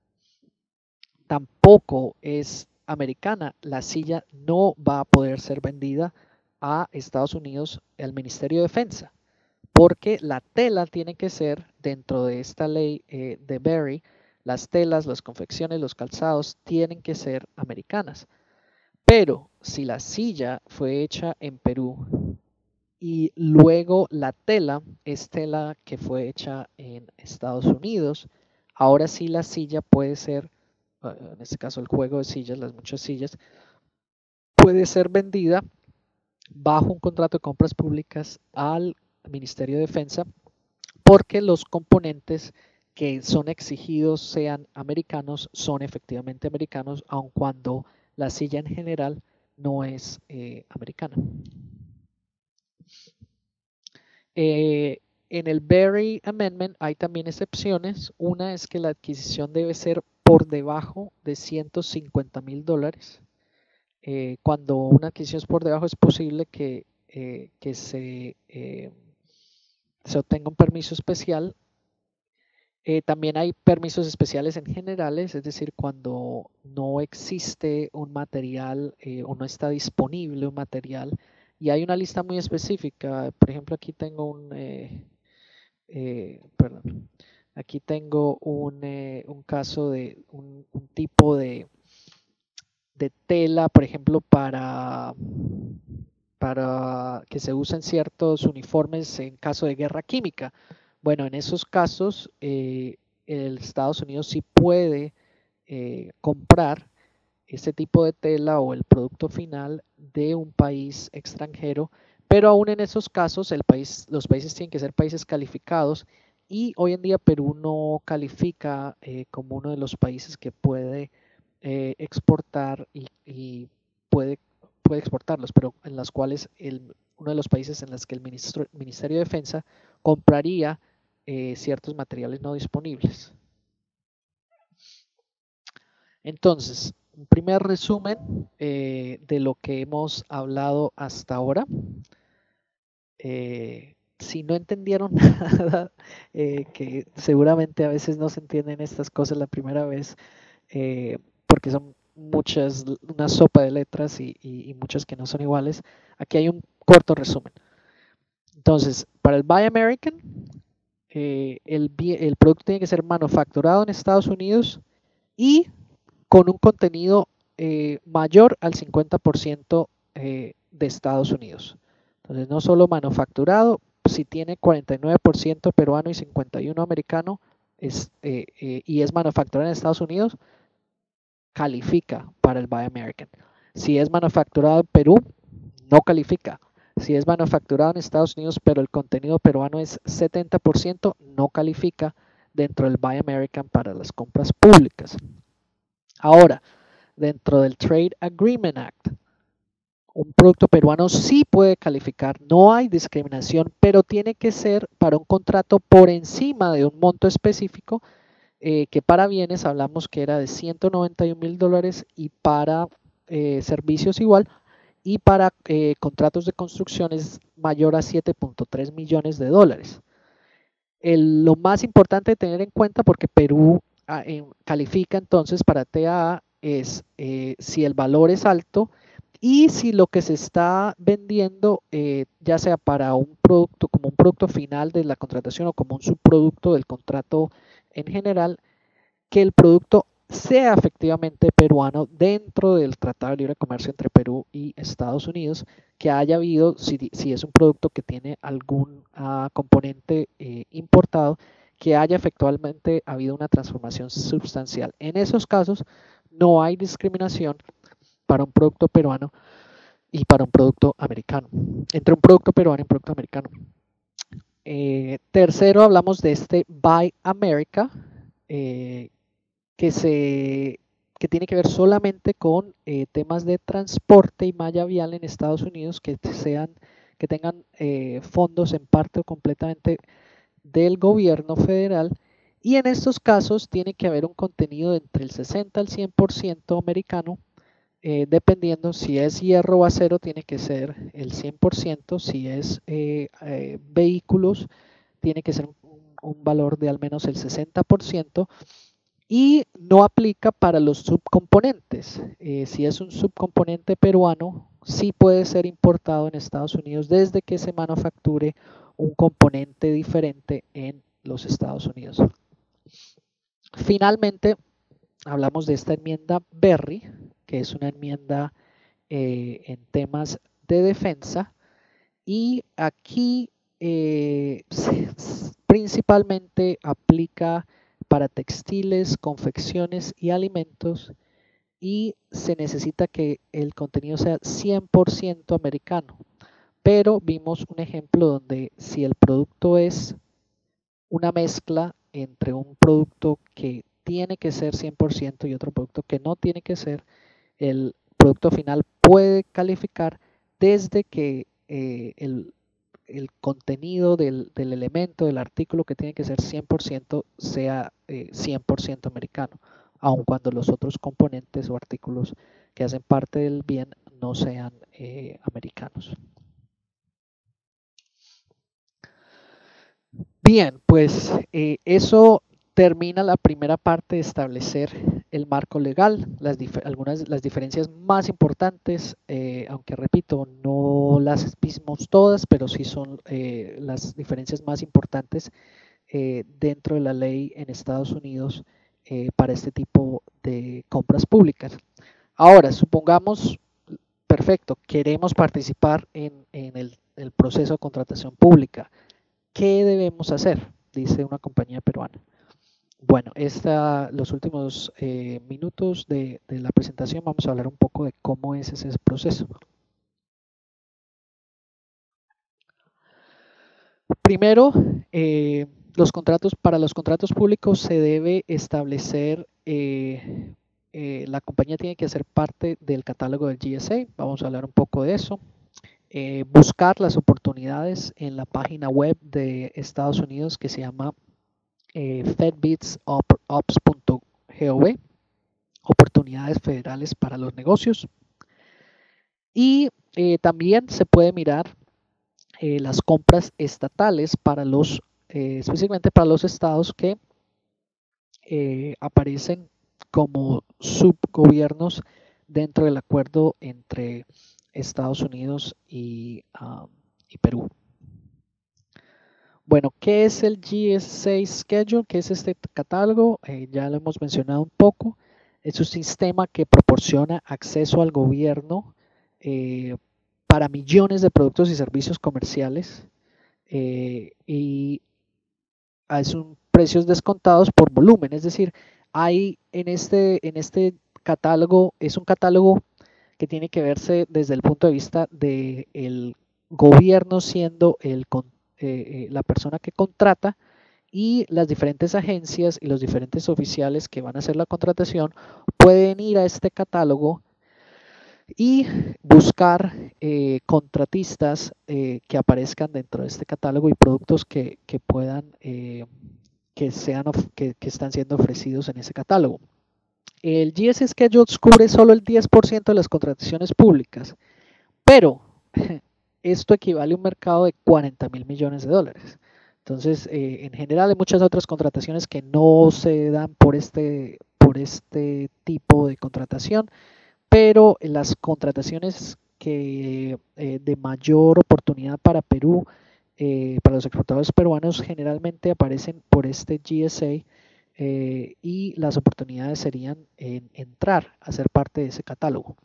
tampoco es americana, la silla no va a poder ser vendida a Estados Unidos, al Ministerio de Defensa, porque la tela tiene que ser dentro de esta ley de Berry, las telas, las confecciones, los calzados tienen que ser americanas. Pero si la silla fue hecha en Perú y luego la tela es tela que fue hecha en Estados Unidos, ahora sí la silla puede ser, en este caso el juego de sillas, las muchas sillas, puede ser vendida bajo un contrato de compras públicas al Ministerio de Defensa porque los componentes que son exigidos sean americanos son efectivamente americanos, aun cuando la silla en general no es americana. En el Berry Amendment hay también excepciones. Una es que la adquisición debe ser por debajo de $150,000. Cuando una adquisición es por debajo es posible que se obtenga un permiso especial. También hay permisos especiales en generales, es decir, cuando no existe un material o no está disponible un material y hay una lista muy específica. Por ejemplo, aquí tengo perdón, aquí tengo un caso de un tipo de tela, por ejemplo, para que se usen ciertos uniformes en caso de guerra química. Bueno, en esos casos, el Estados Unidos sí puede comprar este tipo de tela o el producto final de un país extranjero, pero aún en esos casos los países tienen que ser países calificados y hoy en día Perú no califica como uno de los países que puede exportar y puede, puede exportarlos, pero en las cuales uno de los países en los que el Ministerio de Defensa compraría ciertos materiales no disponibles. Entonces, un primer resumen de lo que hemos hablado hasta ahora. Si no entendieron nada, que seguramente a veces no se entienden estas cosas la primera vez, porque son muchas, una sopa de letras y muchas que no son iguales, aquí hay un corto resumen. Entonces, para el Buy American, el producto tiene que ser manufacturado en Estados Unidos y con un contenido mayor al 50% de Estados Unidos. Entonces, no solo manufacturado, si tiene 49% peruano y 51% americano y es manufacturado en Estados Unidos, califica para el Buy American. Si es manufacturado en Perú, no califica. Si es manufacturado en Estados Unidos, pero el contenido peruano es 70%, no califica dentro del Buy American para las compras públicas. Ahora, dentro del Trade Agreement Act, un producto peruano sí puede calificar, no hay discriminación, pero tiene que ser para un contrato por encima de un monto específico, que para bienes hablamos que era de $191,000 y para servicios igual, y para contratos de construcción es mayor a $7.3 millones. Lo más importante de tener en cuenta, porque Perú califica entonces para TAA, es si el valor es alto y si lo que se está vendiendo, ya sea para un producto, como un producto final de la contratación o como un subproducto del contrato en general, que el producto sea efectivamente peruano dentro del Tratado de Libre Comercio entre Perú y Estados Unidos, que haya habido, si es un producto que tiene algún componente importado, que haya efectivamente habido una transformación sustancial. En esos casos no hay discriminación para un producto peruano y para un producto americano, entre un producto peruano y un producto americano. Tercero, hablamos de este Buy America, que tiene que ver solamente con temas de transporte y malla vial en Estados Unidos que tengan fondos en parte o completamente del gobierno federal, y en estos casos tiene que haber un contenido entre el 60 al 100% americano, dependiendo si es hierro o acero tiene que ser el 100%, si es vehículos tiene que ser un valor de al menos el 60%, y no aplica para los subcomponentes. Si es un subcomponente peruano, sí puede ser importado en Estados Unidos desde que se manufacture un componente diferente en los Estados Unidos. Finalmente, hablamos de esta enmienda Berry, que es una enmienda en temas de defensa, y aquí principalmente aplica para textiles, confecciones y alimentos, y se necesita que el contenido sea 100% americano. Pero vimos un ejemplo donde si el producto es una mezcla entre un producto que tiene que ser 100% y otro producto que no tiene que ser, el producto final puede calificar desde que el contenido del elemento, del artículo que tiene que ser 100% sea 100% americano, aun cuando los otros componentes o artículos que hacen parte del bien no sean americanos. Bien, pues eso termina la primera parte de establecer el marco legal, algunas las diferencias más importantes, aunque repito, no las vimos todas, pero sí son las diferencias más importantes dentro de la ley en Estados Unidos para este tipo de compras públicas. Ahora, supongamos, perfecto, queremos participar en el proceso de contratación pública. ¿Qué debemos hacer? Dice una compañía peruana. Bueno, los últimos minutos de la presentación vamos a hablar un poco de cómo es ese proceso. Primero, para los contratos públicos se debe establecer, la compañía tiene que ser parte del catálogo del GSA, vamos a hablar un poco de eso. Buscar las oportunidades en la página web de Estados Unidos que se llama fedbidsops.gov, oportunidades federales para los negocios. Y también se puede mirar las compras estatales para específicamente para los estados que aparecen como subgobiernos dentro del acuerdo entre Estados Unidos y Perú. Bueno, ¿qué es el GSA Schedule? ¿Qué es este catálogo? Ya lo hemos mencionado un poco. Es un sistema que proporciona acceso al gobierno para millones de productos y servicios comerciales y son precios descontados por volumen. Es decir, hay en este catálogo, es un catálogo que tiene que verse desde el punto de vista del gobierno siendo la persona que contrata y las diferentes agencias y los diferentes oficiales que van a hacer la contratación pueden ir a este catálogo y buscar contratistas que aparezcan dentro de este catálogo y productos que puedan, que están siendo ofrecidos en ese catálogo. El GS Schedule cubre solo el 10% de las contrataciones públicas, pero esto equivale a un mercado de 40 mil millones de dólares. Entonces, en general hay muchas otras contrataciones que no se dan por este tipo de contratación, pero las contrataciones de mayor oportunidad para Perú, para los exportadores peruanos, generalmente aparecen por este GSA y las oportunidades serían en entrar a ser parte de ese catálogo.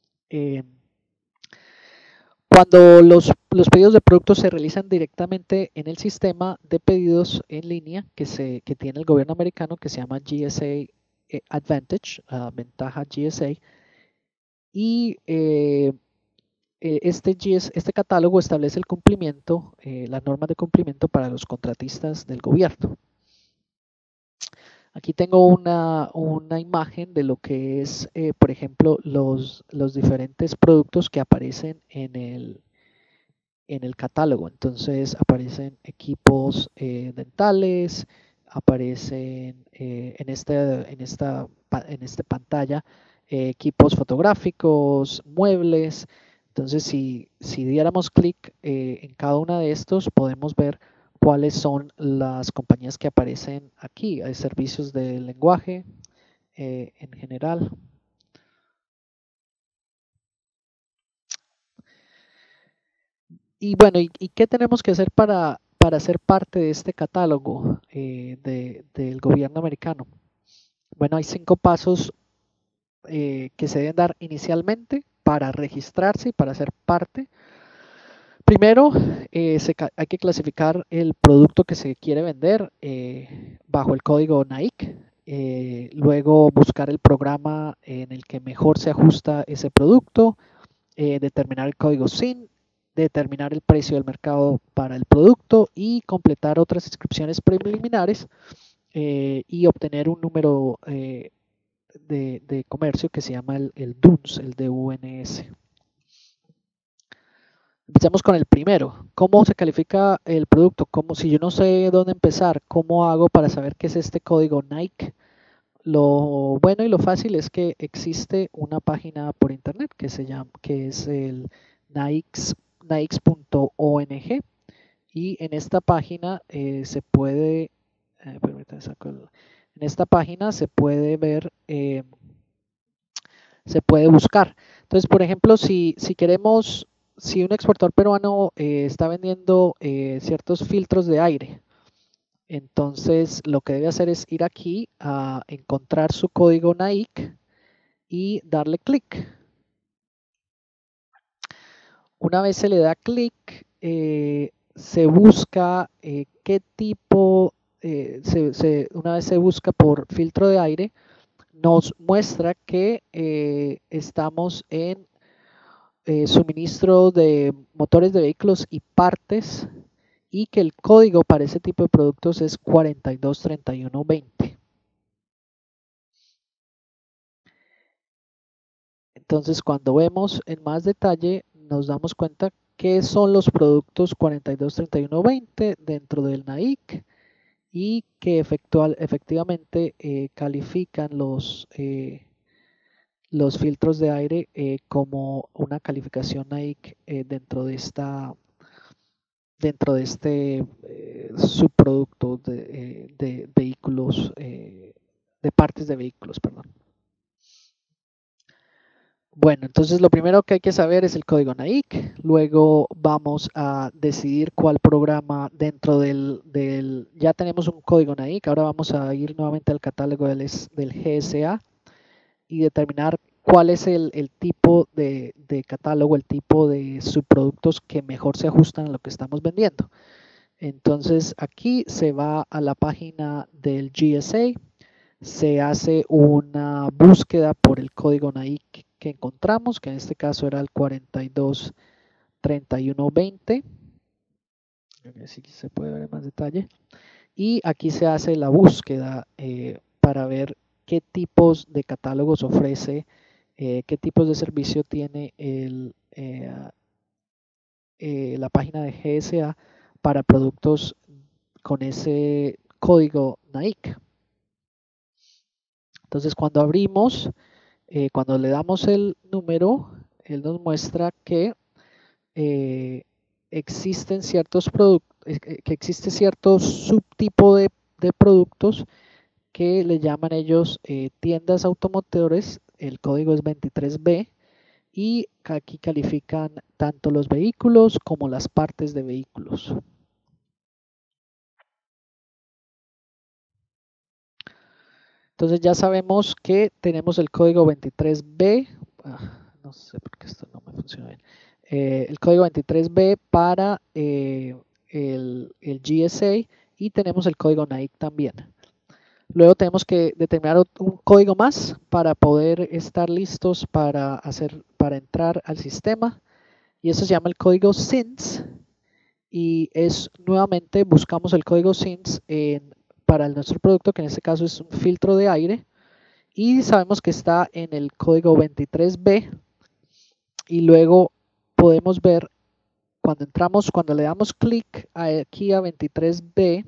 Cuando los pedidos de productos se realizan directamente en el sistema de pedidos en línea que tiene el gobierno americano, que se llama GSA Advantage, ventaja GSA, y este catálogo establece el cumplimiento, las normas de cumplimiento para los contratistas del gobierno. Aquí tengo una imagen de lo que es, por ejemplo, los diferentes productos que aparecen en el catálogo. Entonces aparecen equipos dentales, aparecen en esta pantalla equipos fotográficos, muebles. Entonces si diéramos clic en cada una de estos podemos ver cuáles son las compañías que aparecen aquí. Hay servicios de lenguaje en general. Y bueno, ¿y qué tenemos que hacer para ser parte de este catálogo del gobierno americano? Bueno, hay 5 pasos que se deben dar inicialmente para registrarse y para ser parte. Primero, hay que clasificar el producto que se quiere vender bajo el código NAIC. Luego, buscar el programa en el que mejor se ajusta ese producto. Determinar el código SIN, determinar el precio del mercado para el producto y completar otras inscripciones preliminares y obtener un número de comercio que se llama el DUNS, el DUNS. Empezamos con el primero. ¿Cómo se califica el producto? Si yo no sé dónde empezar, ¿cómo hago para saber qué es este código Nike? Lo bueno y lo fácil es que existe una página por internet que es el nikes.ong y en esta página se puede, en esta página se puede ver, se puede buscar. Entonces, por ejemplo, si un exportador peruano está vendiendo ciertos filtros de aire, entonces lo que debe hacer es ir aquí a encontrar su código NAIC y darle clic. Una vez se le da clic, se busca qué tipo una vez se busca por filtro de aire, nos muestra que estamos en suministro de motores de vehículos y partes, y que el código para ese tipo de productos es 423120. Entonces, cuando vemos en más detalle, nos damos cuenta que son los productos 423120 dentro del NAIC, y que efectivamente califican los filtros de aire como una calificación NAIC dentro de este subproducto de vehículos, de partes de vehículos, perdón. Bueno, entonces lo primero que hay que saber es el código NAIC. Luego vamos a decidir cuál programa dentro ya tenemos un código NAIC. Ahora vamos a ir nuevamente al catálogo del GSA y determinar cuál es el tipo de catálogo, el tipo de subproductos que mejor se ajustan a lo que estamos vendiendo. Entonces aquí se va a la página del GSA, se hace una búsqueda por el código NAIC que encontramos, que en este caso era el 423120. Así que se puede ver en más detalle. Y aquí se hace la búsqueda para ver qué tipos de catálogos ofrece, qué tipos de servicio tiene la página de GSA para productos con ese código NAIC. Entonces, cuando abrimos, cuando le damos el número, él nos muestra que existen ciertos productos, que existe cierto subtipo de productos que le llaman ellos tiendas automotores. El código es 23B, y aquí califican tanto los vehículos como las partes de vehículos. Entonces ya sabemos que tenemos el código 23B. No sé por qué esto no me funciona bien. El código 23B para el GSA, y tenemos el código NAIC también. Luego tenemos que determinar un código más para poder estar listos para entrar al sistema, y eso se llama el código SINS, y es nuevamente buscamos el código SINS para nuestro producto, que en este caso es un filtro de aire, y sabemos que está en el código 23B, y luego podemos ver cuando le damos clic aquí a 23B,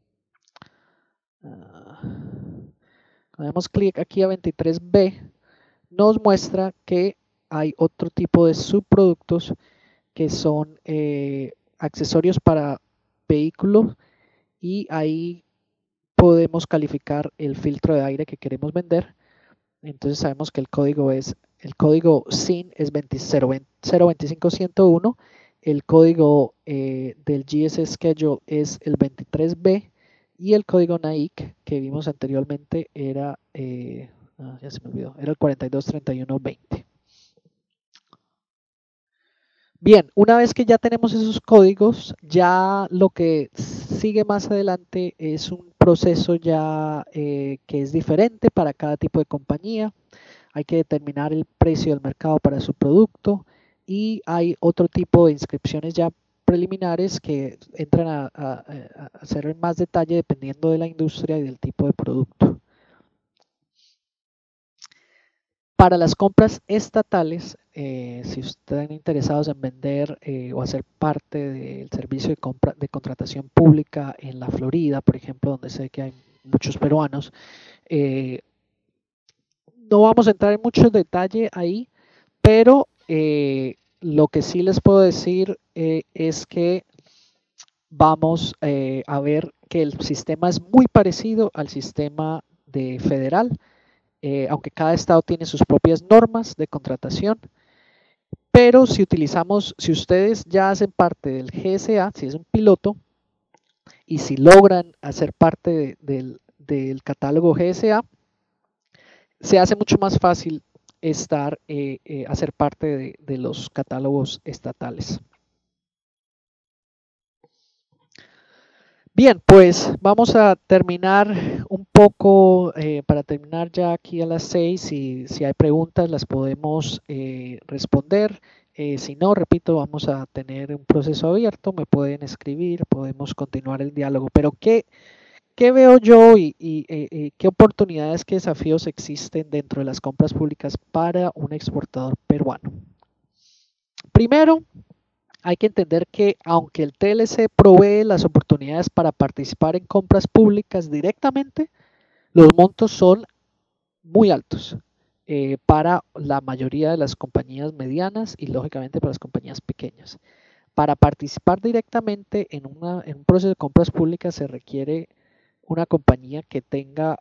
cuando damos clic aquí a 23B, nos muestra que hay otro tipo de subproductos que son accesorios para vehículos, y ahí podemos calificar el filtro de aire que queremos vender. Entonces sabemos que el código SIN es 025101, el código del GS Schedule es el 23B, y el código NAIC que vimos anteriormente era, ya se me olvidó, era el 423120. Bien, una vez que ya tenemos esos códigos, ya lo que sigue más adelante es un proceso ya que es diferente para cada tipo de compañía. Hay que determinar el precio del mercado para su producto, y hay otro tipo de inscripciones ya preliminares que entran a hacer en más detalle dependiendo de la industria y del tipo de producto. Para las compras estatales, si ustedes están interesados en vender o hacer parte del servicio de contratación pública en la Florida, por ejemplo, donde sé que hay muchos peruanos, no vamos a entrar en mucho detalle ahí, pero lo que sí les puedo decir es que vamos a ver que el sistema es muy parecido al sistema de federal, aunque cada estado tiene sus propias normas de contratación. Pero si ustedes ya hacen parte del GSA, si es un piloto, y si logran hacer parte del catálogo GSA, se hace mucho más fácil hacer parte de los catálogos estatales. Bien, pues vamos a terminar un poco, para terminar ya aquí a las 6, y si hay preguntas las podemos responder. Si no, repito, vamos a tener un proceso abierto, me pueden escribir, podemos continuar el diálogo. Pero ¿qué veo yo y qué oportunidades, qué desafíos existen dentro de las compras públicas para un exportador peruano? Primero, hay que entender que aunque el TLC provee las oportunidades para participar en compras públicas directamente, los montos son muy altos para la mayoría de las compañías medianas y lógicamente para las compañías pequeñas. Para participar directamente en un proceso de compras públicas se requiere una compañía que tenga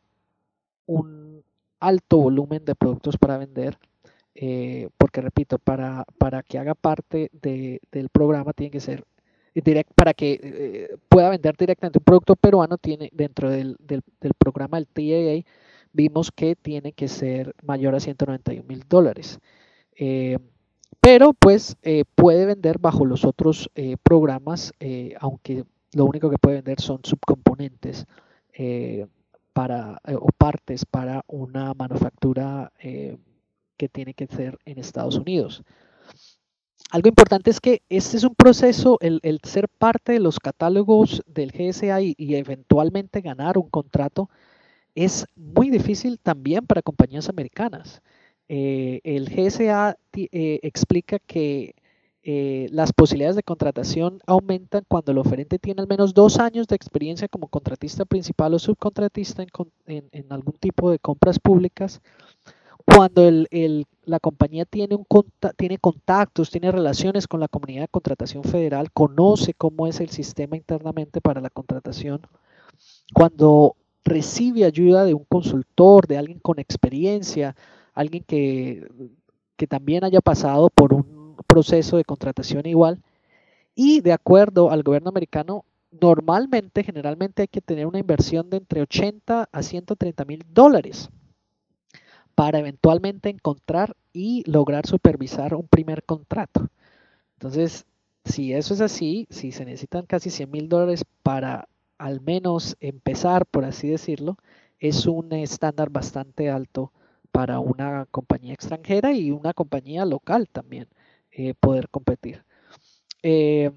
un alto volumen de productos para vender, porque repito, para que haga parte del programa tiene que ser para que pueda vender directamente un producto peruano, tiene dentro del programa del TAA, vimos que tiene que ser mayor a $191,000. Eh, pero pues puede vender bajo los otros programas, aunque lo único que puede vender son subcomponentes eh, o partes para una manufactura que tiene que ser en Estados Unidos. Algo importante es que este es un proceso, el ser parte de los catálogos del GSA y eventualmente ganar un contrato es muy difícil también para compañías americanas. El GSA explica que las posibilidades de contratación aumentan cuando el oferente tiene al menos 2 años de experiencia como contratista principal o subcontratista en algún tipo de compras públicas, cuando la compañía tiene contactos, tiene relaciones con la comunidad de contratación federal, conoce cómo es el sistema internamente para la contratación, cuando recibe ayuda de un consultor, de alguien con experiencia, alguien que también haya pasado por un proceso de contratación igual, y de acuerdo al gobierno americano, generalmente hay que tener una inversión de entre 80 a $130,000 para eventualmente encontrar y lograr supervisar un primer contrato. Entonces, si eso es así, si se necesitan casi $100,000 para al menos empezar, por así decirlo, es un estándar bastante alto para una compañía extranjera y una compañía local también poder competir. Eh,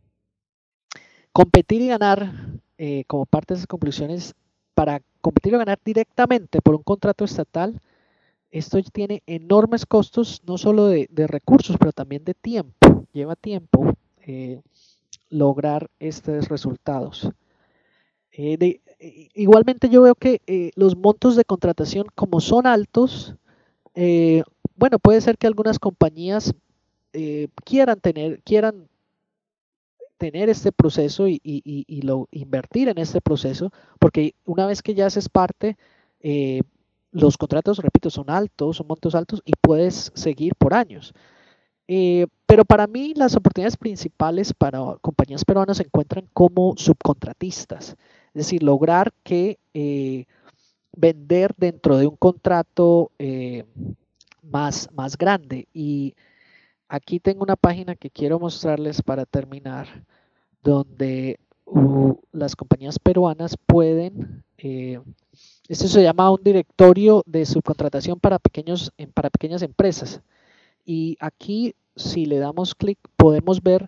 Competir y ganar, como parte de esas conclusiones, para competir o ganar directamente por un contrato estatal, esto tiene enormes costos, no solo de recursos, pero también de tiempo. Lleva tiempo lograr estos resultados. Igualmente yo veo que los montos de contratación, como son altos, bueno, puede ser que algunas compañías quieran tener este proceso y invertir en este proceso, porque una vez que ya haces parte, los contratos, repito, son altos, son montos altos y puedes seguir por años. Pero para mí las oportunidades principales para compañías peruanas se encuentran como subcontratistas, es decir, lograr que vender dentro de un contrato más grande. Y aquí tengo una página que quiero mostrarles para terminar, donde las compañías peruanas pueden, esto se llama un directorio de subcontratación para pequeñas empresas. Y aquí, si le damos clic, podemos ver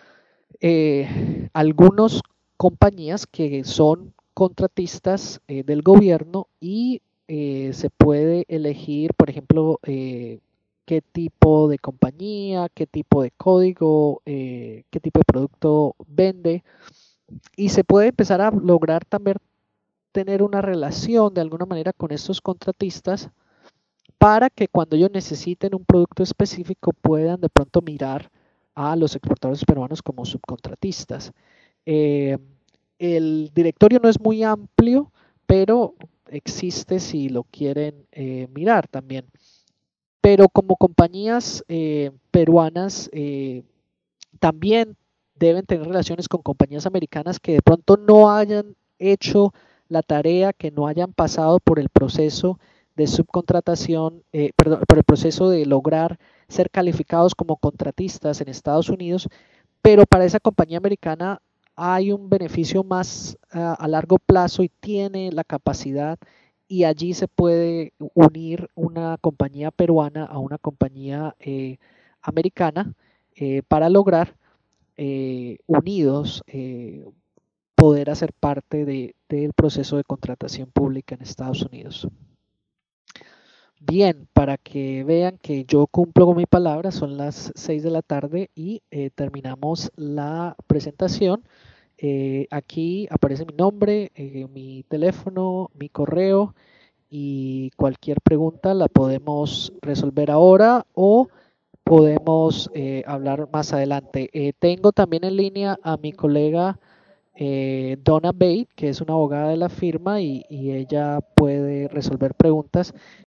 algunas compañías que son contratistas del gobierno y se puede elegir, por ejemplo, qué tipo de compañía, qué tipo de código, qué tipo de producto vende, y se puede empezar a lograr también tener una relación de alguna manera con estos contratistas para que cuando ellos necesiten un producto específico puedan de pronto mirar a los exportadores peruanos como subcontratistas. Eh, el directorio no es muy amplio, pero existe si lo quieren mirar también. Pero como compañías peruanas también deben tener relaciones con compañías americanas que de pronto no hayan hecho la tarea, que no hayan pasado por el proceso de subcontratación, perdón, por el proceso de lograr ser calificados como contratistas en Estados Unidos, pero para esa compañía americana hay un beneficio más a largo plazo y tiene la capacidad y allí se puede unir una compañía peruana a una compañía americana para lograr unidos poder hacer parte del proceso de contratación pública en Estados Unidos. Bien, para que vean que yo cumplo con mi palabra, son las 6 de la tarde y terminamos la presentación. Aquí aparece mi nombre, mi teléfono, mi correo y cualquier pregunta la podemos resolver ahora o podemos hablar más adelante. Tengo también en línea a mi colega Donna Bate, que es una abogada de la firma y ella puede resolver preguntas.